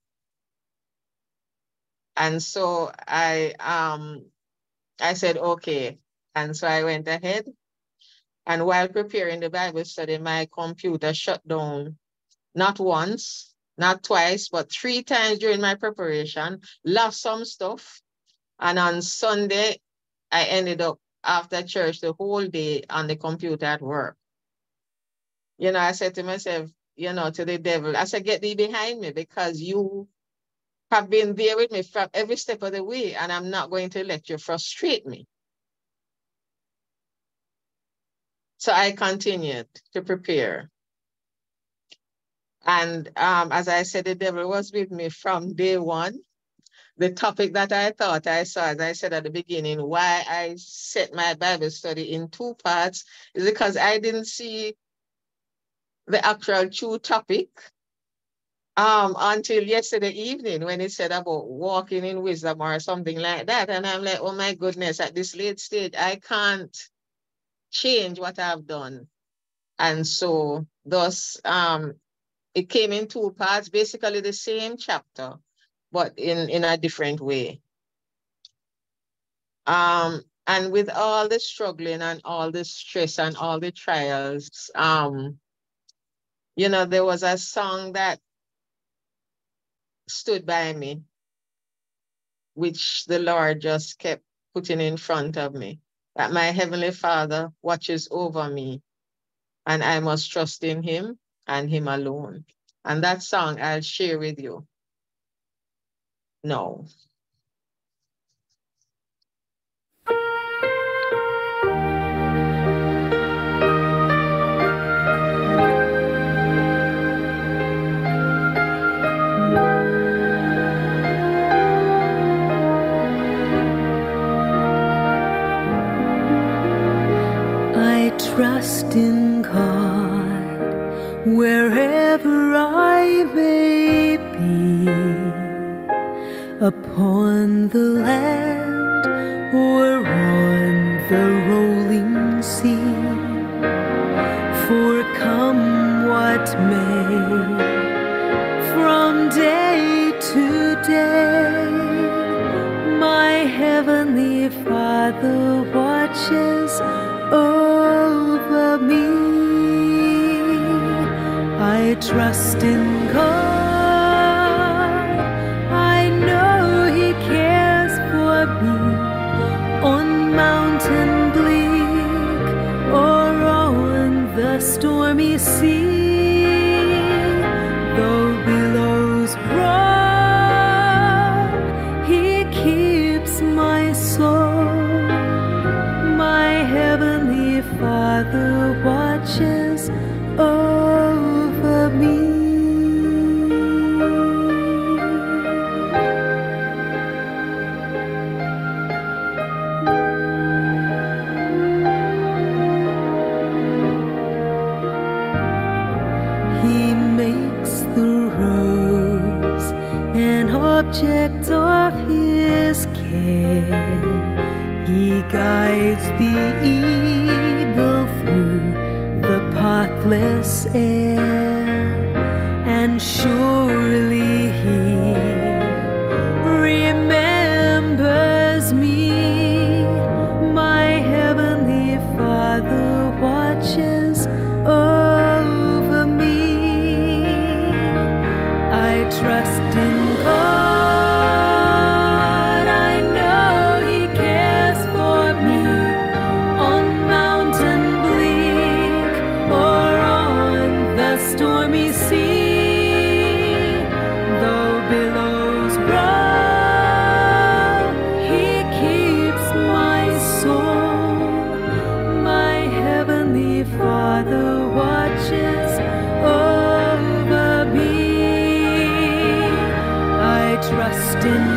And so I, um, I said, okay. And so I went ahead. And while preparing the Bible study, my computer shut down, not once, not twice, but three times during my preparation, lost some stuff. And on Sunday, I ended up after church the whole day on the computer at work. You know, I said to myself, you know, to the devil, I said, get thee behind me, because you have been there with me from every step of the way, and I'm not going to let you frustrate me. So I continued to prepare. And um, as I said, the devil was with me from day one. The topic that I thought I saw, as I said at the beginning, why I set my Bible study in two parts is because I didn't see the actual true topic um, until yesterday evening when it said about walking in wisdom or something like that. And I'm like, oh my goodness, at this late stage, I can't change what I've done. And so thus, um, it came in two parts, basically the same chapter, but in, in a different way. Um, and with all the struggling and all the stress and all the trials, um, you know, there was a song that stood by me, which the Lord just kept putting in front of me, that my Heavenly Father watches over me and I must trust in Him and Him alone. And that song I'll share with you. No. I trust in God wherever I may be, upon the land or on the rolling sea. For come what may, from day to day, my Heavenly Father watches over me. I trust in God. I know He cares for me on mountain bleak or on the stormy sea. Though billows roar, He keeps my soul watches over me. He makes the rose an object of his care. He guides the eagle through the pathless air, and surely he remembers me. My heavenly Father watches over me. I trust in God, I know he cares for me on mountain bleak or on the stormy sea. Though billows roll, he keeps my soul. My heavenly Father watches over me. I trust in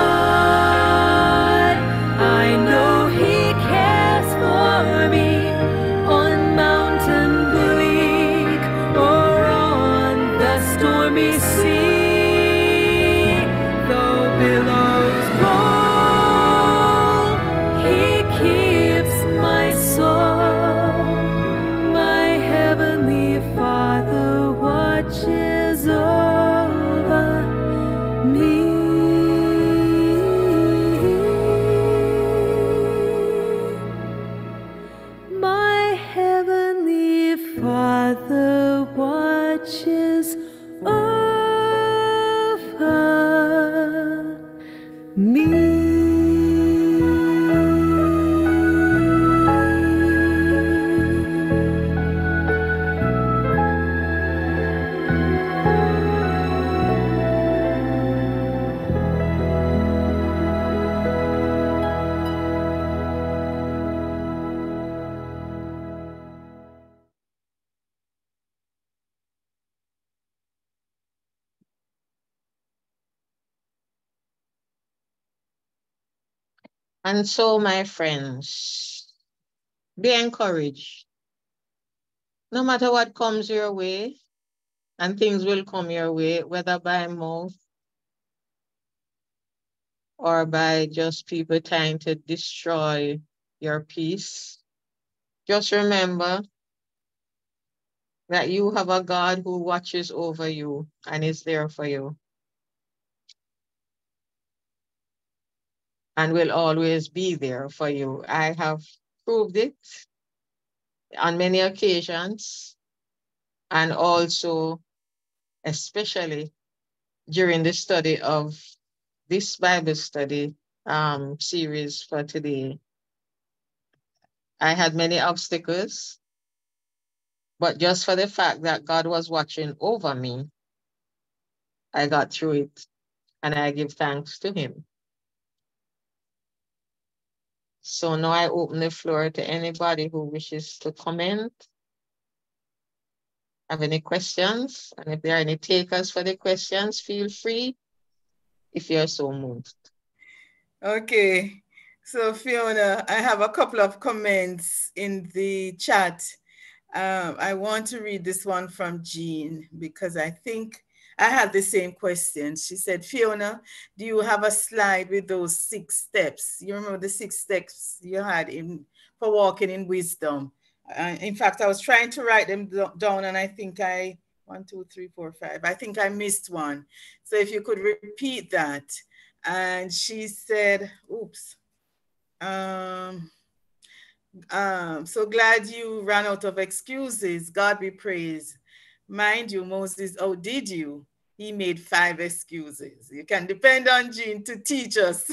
God, I know he cares for me on mountain bleak or on the stormy sea. Though billows roll, he keeps my soul. My heavenly Father watches over me. My heavenly Father watches over me. And so, my friends, be encouraged. No matter what comes your way, and things will come your way, whether by mouth or by just people trying to destroy your peace. Just remember that you have a God who watches over you and is there for you and will always be there for you. I have proved it on many occasions, and also especially during the study of this Bible study um, series for today. I had many obstacles, but just for the fact that God was watching over me, I got through it, and I give thanks to him. So now I open the floor to anybody who wishes to comment, have any questions, and if there are any takers for the questions, feel free if you're so moved. Okay, so Fiona, I have a couple of comments in the chat. Um, I want to read this one from Jean because I think I had the same question. She said, Fiona, do you have a slide with those six steps? You remember the six steps you had in for walking in wisdom? Uh, in fact, I was trying to write them do- down and I think I, one, two, three, four, five, I think I missed one. So if you could repeat that. And she said, oops, um, um, so glad you ran out of excuses. God be praised. Mind you, Moses outdid you. He made five excuses. You can depend on Jean to teach us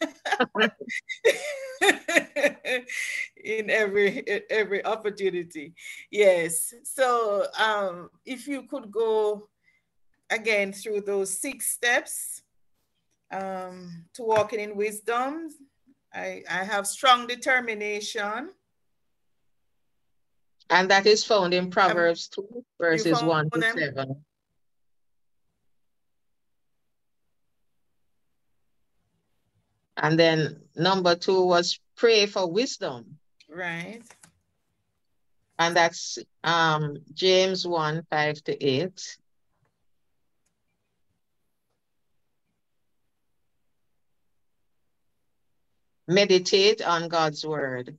in every every opportunity. Yes. So um, if you could go again through those six steps um, to walking in wisdom. I, I have strong determination. And that is found in Proverbs two, verses one to them? seven. And then number two was pray for wisdom. Right. And that's um, James one, five to eight. Meditate on God's word.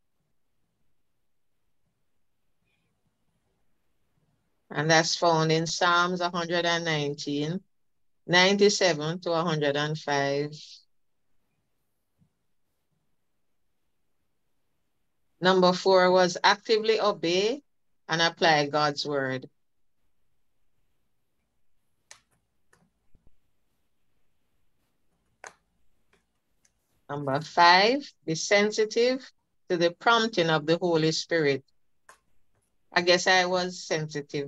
And that's found in Psalms one hundred nineteen, ninety-seven to one hundred five. Number four was actively obey and apply God's word. Number five, be sensitive to the prompting of the Holy Spirit. I guess I was sensitive.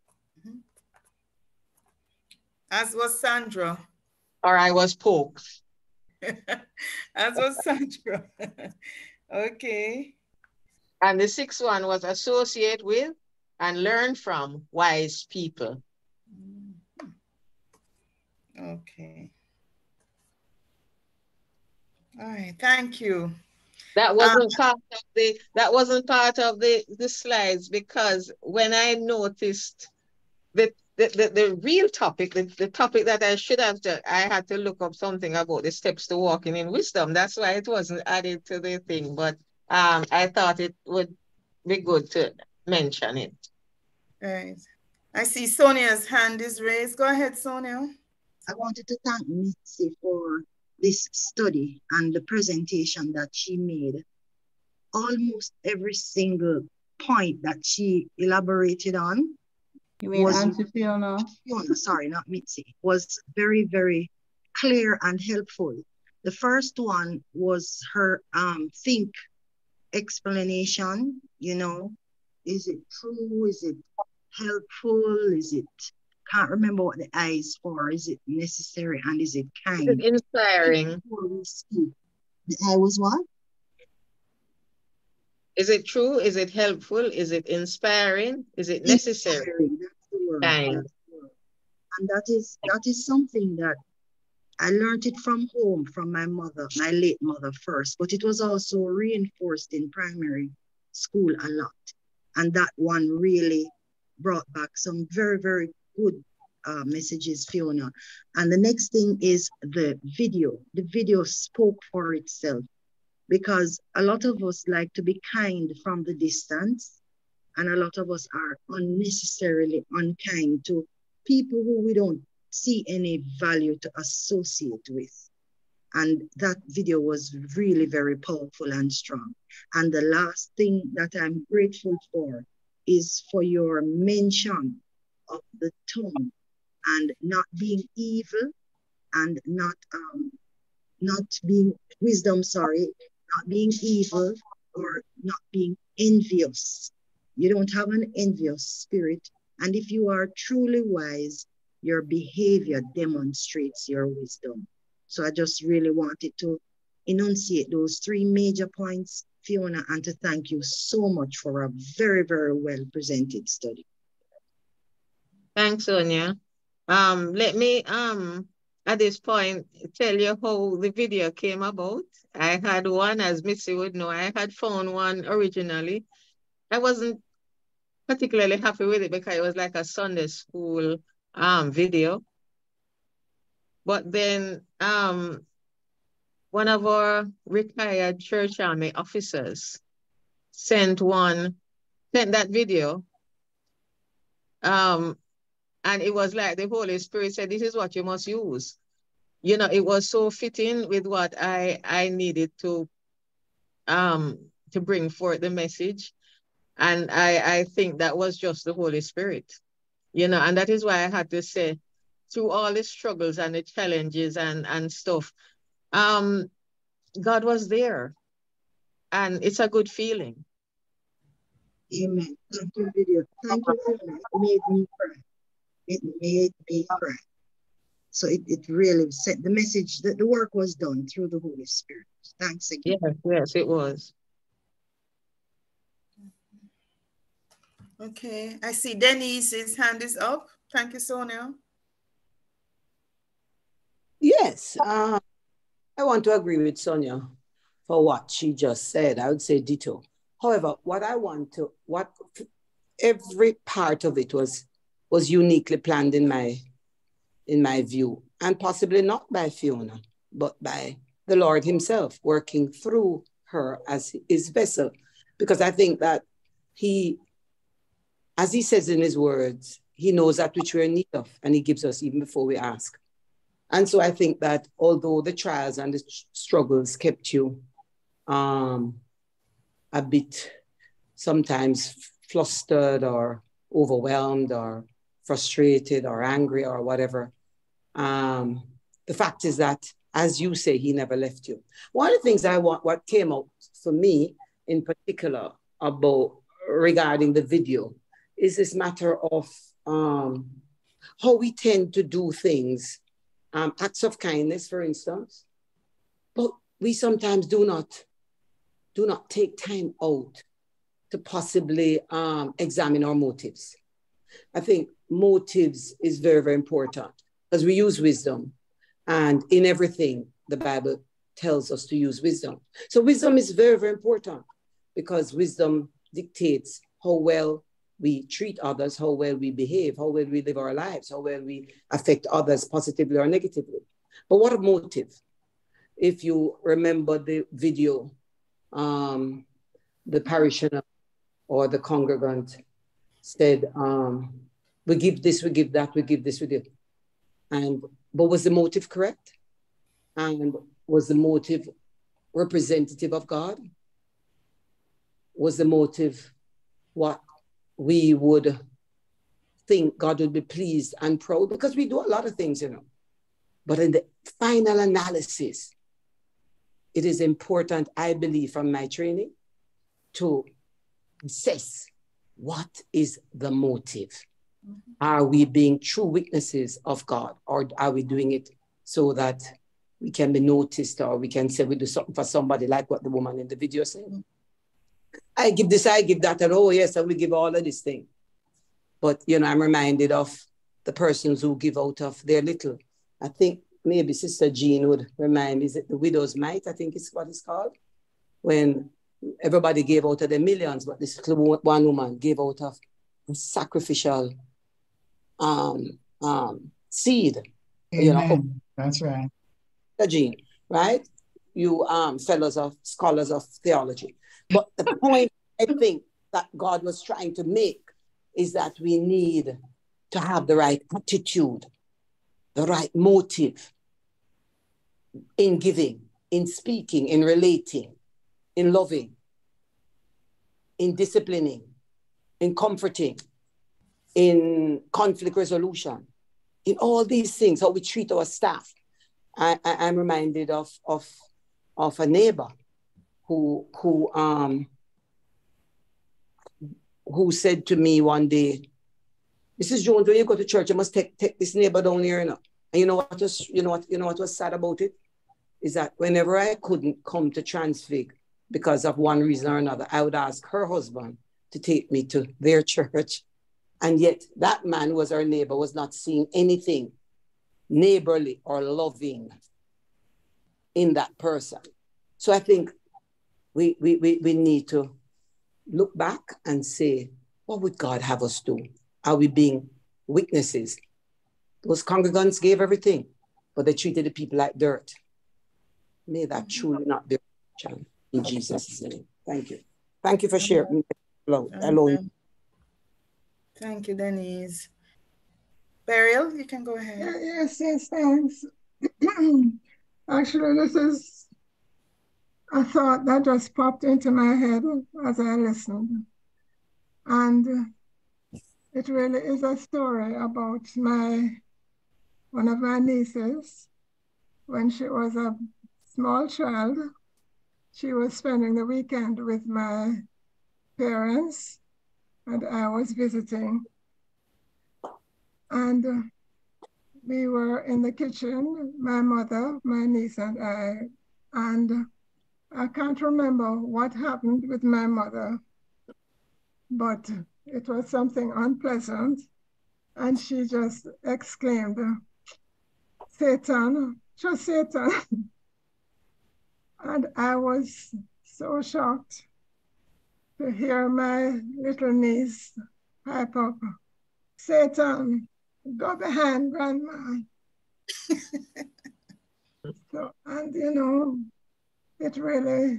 As was Sandra. Or I was poked. As was Sandra. Okay. And the sixth one was associate with and learn from wise people. Okay. All right, thank you. That wasn't um, part of the that wasn't part of the, the slides, because when I noticed the the, the, the real topic, the, the topic that I should have done, I had to look up something about the steps to walking in wisdom. That's why it wasn't added to the thing, but um I thought it would be good to mention it. Right. I see Sonia's hand is raised. Go ahead, Sonia. I wanted to thank Mitzi for this study and the presentation that she made. Almost every single point that she elaborated on you mean was Auntie Fiona? Fiona, sorry, not Mitzi, was very, very clear and helpful. The first one was her um, think explanation, you know, is it true? Is it helpful? Is it, can't remember what the I is for. Is it necessary and is it kind? Is it inspiring? The I was what? Is it true? Is it helpful? Is it inspiring? Is it necessary? Inspiring, that's the word. Kind. That's the word. And that is that is something that I learned it from home, from my mother, my late mother first, but it was also reinforced in primary school a lot. And that one really brought back some very, very good uh, messages, Fiona. And the next thing is the video. The video spoke for itself, because a lot of us like to be kind from the distance, and a lot of us are unnecessarily unkind to people who we don't see any value to associate with. And that video was really very powerful and strong. And the last thing that I'm grateful for is for your mention of the tongue and not being evil and not um, not being wisdom, sorry, not being evil or not being envious. You don't have an envious spirit. And if you are truly wise, your behavior demonstrates your wisdom. So I just really wanted to enunciate those three major points, Fiona, and to thank you so much for a very, very well presented study. Thanks, Sonia. Um, let me, um, at this point, tell you how the video came about. I had one, as Missy would know, I had found one originally. I wasn't particularly happy with it because it was like a Sunday school um, video. But then um, one of our retired church army officers sent one, sent that video. Um, and it was like the Holy Spirit said, this is what you must use. You know, it was so fitting with what I, I needed to, um, to bring forth the message. And I, I think that was just the Holy Spirit, you know, and that is why I had to say, through all the struggles and the challenges and, and stuff, um, God was there. And it's a good feeling. Amen. Thank you, video. Thank you, Fiona. It made me cry. It made me cry. So it, it really set the message that the work was done through the Holy Spirit. Thanks again. Yes, yes, it was. Okay, I see Denise's hand is up. Thank you, Sonia. Yes, uh, I want to agree with Sonia for what she just said. I would say ditto. However, what I want to, what every part of it was was uniquely planned in my in my view, and possibly not by Fiona, but by the Lord himself working through her as his vessel. Because I think that he, as he says in his words, he knows that which we're in need of, and he gives us even before we ask. And so I think that although the trials and the struggles kept you um, a bit sometimes flustered or overwhelmed or frustrated or angry or whatever, um, the fact is that, as you say, he never left you. One of the things I want, what came out for me in particular about regarding the video is this matter of um, how we tend to do things, um, acts of kindness, for instance, but we sometimes do not, do not take time out to possibly um, examine our motives. I think motives is very, very important because we use wisdom, and in everything, the Bible tells us to use wisdom. So wisdom is very, very important because wisdom dictates how well we treat others, how well we behave, how well we live our lives, how well we affect others positively or negatively. But what a motive. If you remember the video, um, the parishioner or the congregant said, um, we give this, we give that, we give this, we give. And, but was the motive correct? And was the motive representative of God? Was the motive what we would think God would be pleased and proud? Because we do a lot of things, you know. But in the final analysis, it is important, I believe, from my training, to assess what is the motive. Mm-hmm. Are we being true witnesses of God, or are we doing it so that we can be noticed, or we can say we do something for somebody, like what the woman in the video said? Mm-hmm. I give this, I give that, and oh yes, I will give all of this thing. But, you know, I'm reminded of the persons who give out of their little. I think maybe Sister Jean would remind me, is it the widow's mite, I think is what it's called? When everybody gave out of their millions, but this one woman gave out of a sacrificial um, um, seed. Amen. You know, that's right. Jean, right? You um, fellows of scholars of theology. But the point I think that God was trying to make is that we need to have the right attitude, the right motive in giving, in speaking, in relating, in loving, in disciplining, in comforting, in conflict resolution, in all these things, how we treat our staff. I, I, I'm reminded of, of, of a neighbor who, who, um, who said to me one day, Missus Jones, when you go to church, you must take, take this neighbor down here, you know. And you know what was, you know what, you know what was sad about it? Is that whenever I couldn't come to Transfig because of one reason or another, I would ask her husband to take me to their church. And yet that man who was our neighbor was not seeing anything neighborly or loving in that person. So I think we, we, we, we need to look back and say, what would God have us do? Are we being witnesses? Those congregants gave everything, but they treated the people like dirt. May that truly not be in Jesus' name. Thank you. Thank you for sharing. Hello. Hello. Thank you, Denise. Beryl, you can go ahead. Yeah, yes, yes, thanks. Actually, this is a thought that just popped into my head as I listened. And it really is a story about my, one of my nieces. When she was a small child, she was spending the weekend with my parents, and I was visiting. And uh, we were in the kitchen, my mother, my niece, and I. And I can't remember what happened with my mother, but it was something unpleasant, and she just exclaimed, Satan, just Satan. And I was so shocked to hear my little niece pipe up, Satan, go behind grandma. So, and you know, it really,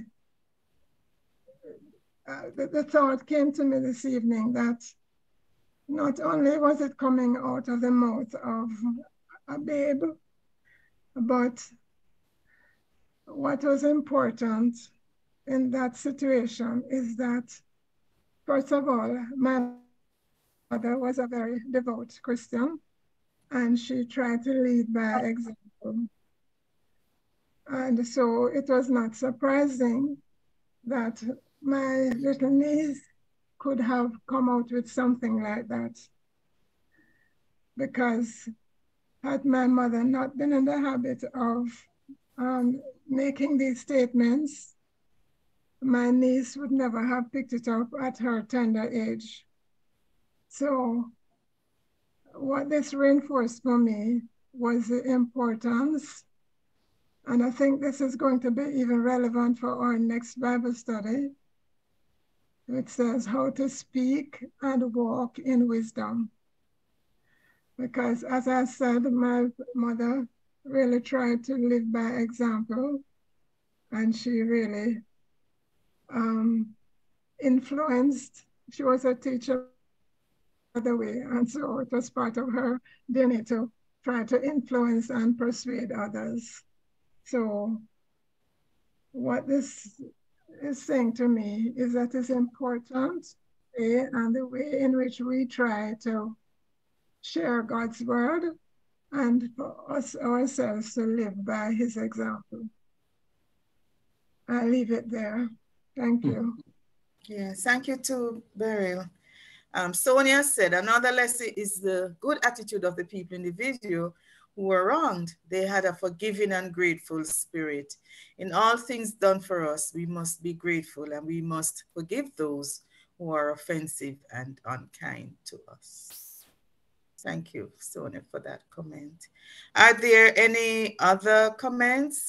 uh, the, the thought came to me this evening that not only was it coming out of the mouth of a babe, but what was important in that situation is that, first of all, my mother was a very devout Christian, and she tried to lead by example. And so it was not surprising that my little niece could have come out with something like that, because had my mother not been in the habit of um, making these statements, my niece would never have picked it up at her tender age. So what this reinforced for me was the importance, and I think this is going to be even relevant for our next Bible study. It says how to speak and walk in wisdom. Because as I said, my mother really tried to live by example, and she really um, influenced. She was a teacher, by the way, and so it was part of her D N A to try to influence and persuade others. So what this is saying to me is that it's important, eh, and the way in which we try to share God's word and for us ourselves to live by his example. I leave it there. Thank you. Yes, thank you too, Beryl. Um, Sonia said, another lesson is the good attitude of the people in the video who were wronged. They had a forgiving and grateful spirit. In all things done for us, we must be grateful, and we must forgive those who are offensive and unkind to us. Thank you, Sonia, for that comment. Are there any other comments?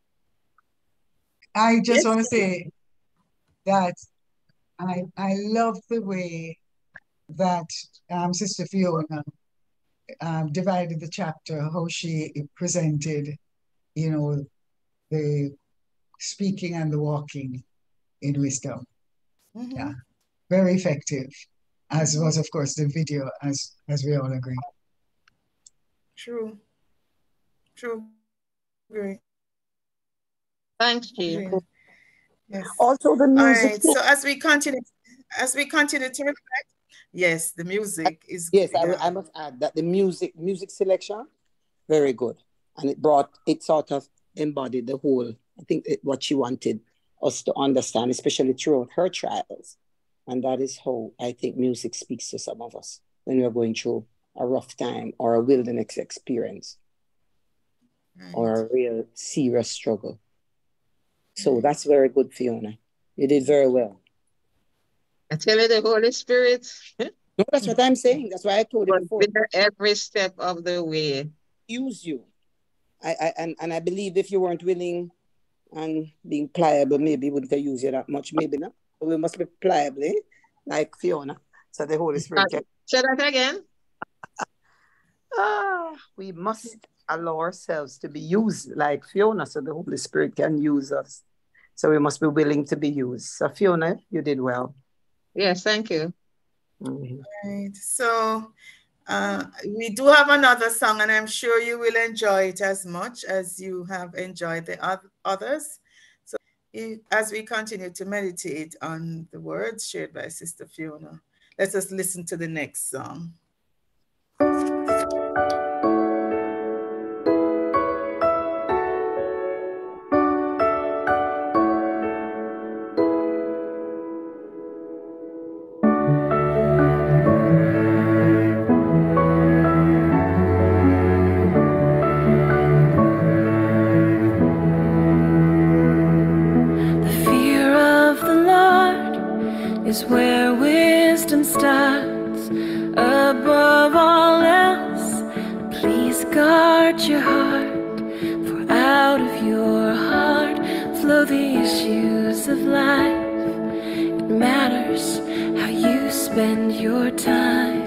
I just Yes. want to say that I I love the way that um, Sister Fiona um, divided the chapter, how she presented, you know, the speaking and the walking in wisdom. Mm-hmm. Yeah, very effective, as Mm-hmm. was, of course, the video, as as we all agree. True. True. Great. Thank you. Yes. Also, the All music. right. So as we continue, as we continue to reflect, yes, the music is. Yes, I, yeah. I must add that the music music selection, very good, and it brought it sort of embodied the whole. I think it, what she wanted us to understand, especially throughout her trials, and that is how I think music speaks to some of us when we're going through a rough time or a wilderness experience, Right. or a real serious struggle. So that's very good, Fiona. You did very well. I tell you, the Holy Spirit. No, that's what I'm saying. That's why I told you was before. there every step of the way. Use you. I, I and, and I believe if you weren't willing and being pliable, maybe wouldn't have used you that much. Maybe not. But we must be pliable, eh? Like Fiona. So the Holy Spirit can. Say that again. Ah, we must allow ourselves to be used like Fiona, so the Holy Spirit can use us. So we must be willing to be used. So Fiona, you did well. Yes, thank you. Mm-hmm. Right. So uh, we do have another song, and I'm sure you will enjoy it as much as you have enjoyed the others. So if, as we continue to meditate on the words shared by Sister Fiona, let us listen to the next song. Is where wisdom starts. Above all else, please guard your heart, for out of your heart flow the issues of life. It matters how you spend your time.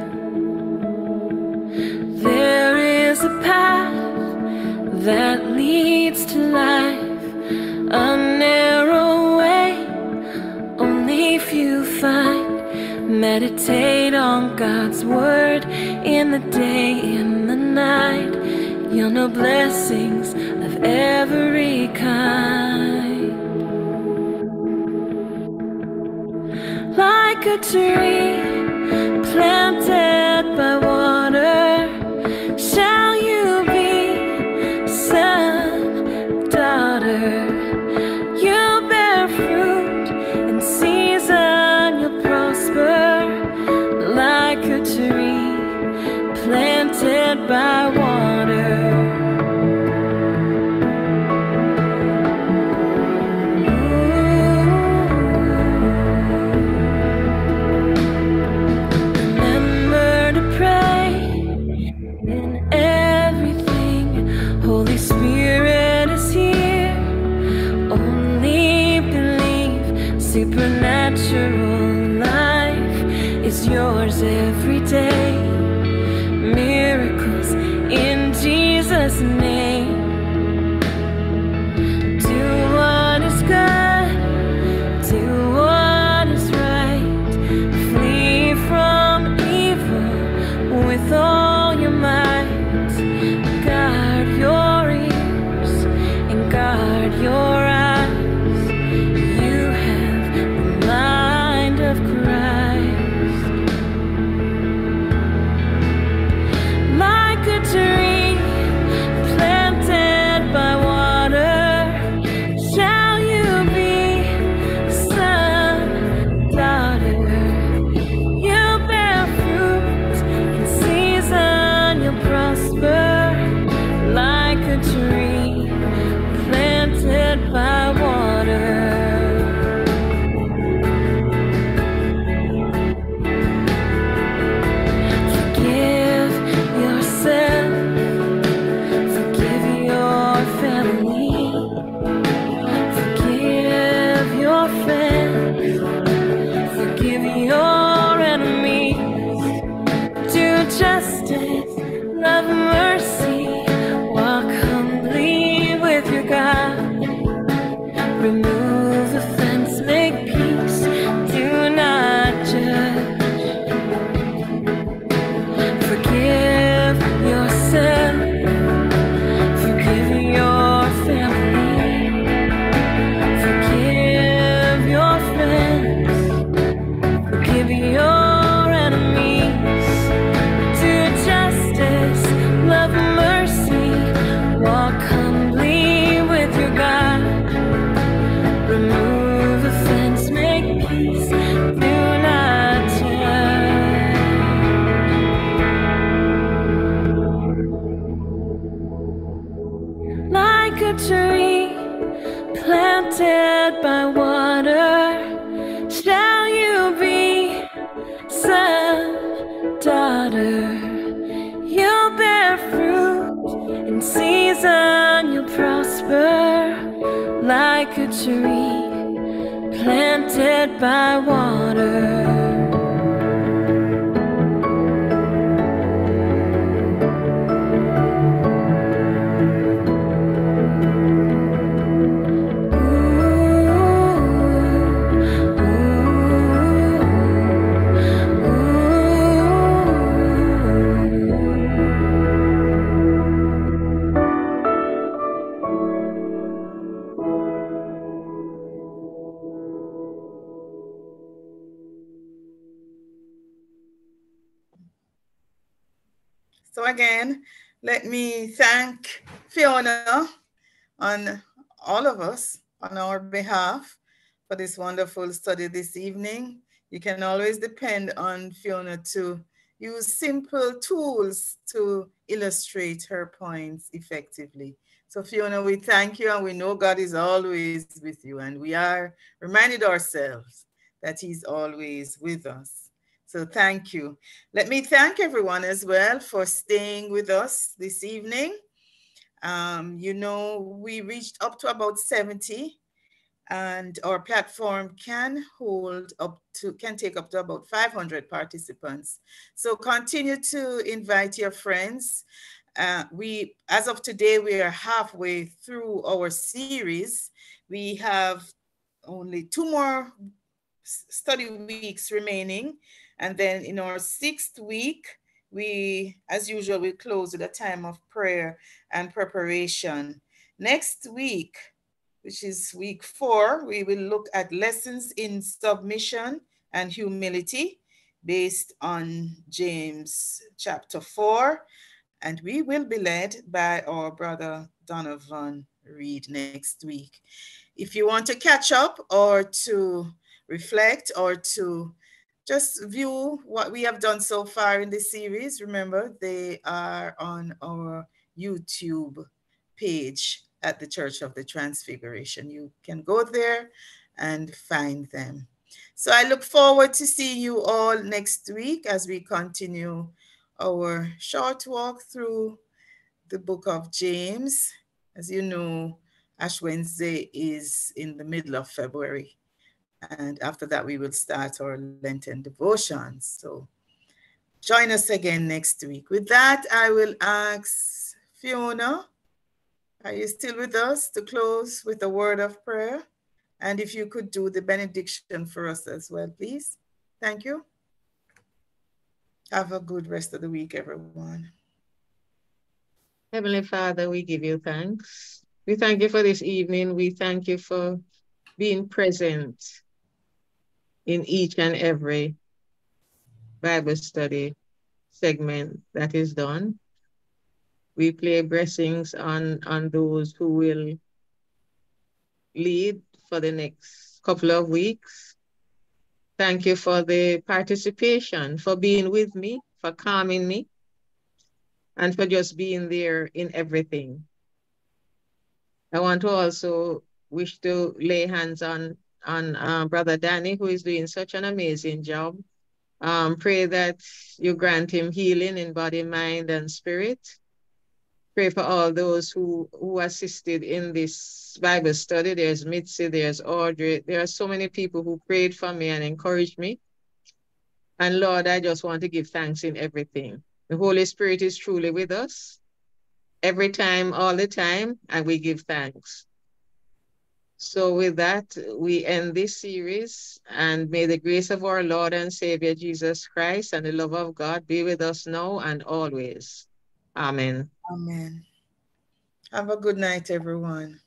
There is a path that leads to life, a narrow way only few find. Meditate on God's word in the day, in the night. You'll know blessings of every kind. Like a tree planted by water, shall you be, son, daughter. You bear fruit in season, you'll prosper. Like a tree planted by water. Holy Spirit is here. Only believe. Supernatural life is yours every day. Miracles in Jesus' name. Do what is good. Do what is right. Flee from evil with all your might. Guard your ears and guard your eyes. You have the mind of Christ. Like a tree planted by water, shall you be, son, daughter. You bear fruit in season, you'll prosper. Like a tree planted by water. Forgive yourself, forgive your family, forgive your friends, forgive your enemies. Do justice, love mercy, walk humbly with your God. Remove offense, make peace, do not judge. Forgive yourself, forgive your family, forgive your friends, forgive your enemies. Do justice, love mercy, walk humbly with your God. Remove offense, make peace, do not judge. Like a tree planted by water, shall you be, son, daughter. You'll bear fruit in season, you'll prosper. Like a tree planted by water. So again, let me thank Fiona on all of us on our behalf for this wonderful study this evening. You can always depend on Fiona to use simple tools to illustrate her points effectively. So Fiona, we thank you, and we know God is always with you, and we are reminded ourselves that he's always with us. So thank you. Let me thank everyone as well for staying with us this evening. Um, you know, we reached up to about seventy, and our platform can hold up to, can take up to about five hundred participants. So continue to invite your friends. Uh, we, as of today, we are halfway through our series. We have only two more study weeks remaining. And then in our sixth week, we, as usual, we close with a time of prayer and preparation. Next week, which is week four, we will look at lessons in submission and humility based on James chapter four. And we will be led by our brother Donovan Reed next week. If you want to catch up or to reflect or to just view what we have done so far in this series, remember they are on our YouTube page at the Church of the Transfiguration. You can go there and find them. So I look forward to seeing you all next week as we continue our short walk through the book of James. As you know, Ash Wednesday is in the middle of February. And after that, we will start our Lenten devotions. So join us again next week. With that, I will ask Fiona, are you still with us to close with a word of prayer? And if you could do the benediction for us as well, please. Thank you. Have a good rest of the week, everyone. Heavenly Father, we give you thanks. We thank you for this evening. We thank you for being present in each and every Bible study segment that is done. We pray blessings on, on those who will lead for the next couple of weeks. Thank you for the participation, for being with me, for calming me, and for just being there in everything. I want to also wish to lay hands on, on uh, Brother Danny, who is doing such an amazing job. Um, pray that you grant him healing in body, mind, and spirit. Pray for all those who, who assisted in this Bible study. There's Mitzi, there's Audrey. There are so many people who prayed for me and encouraged me. And Lord, I just want to give thanks in everything. The Holy Spirit is truly with us every time, all the time, and we give thanks. So with that, we end this series, and may the grace of our Lord and Savior Jesus Christ and the love of God be with us now and always. Amen. Amen. Have a good night, everyone.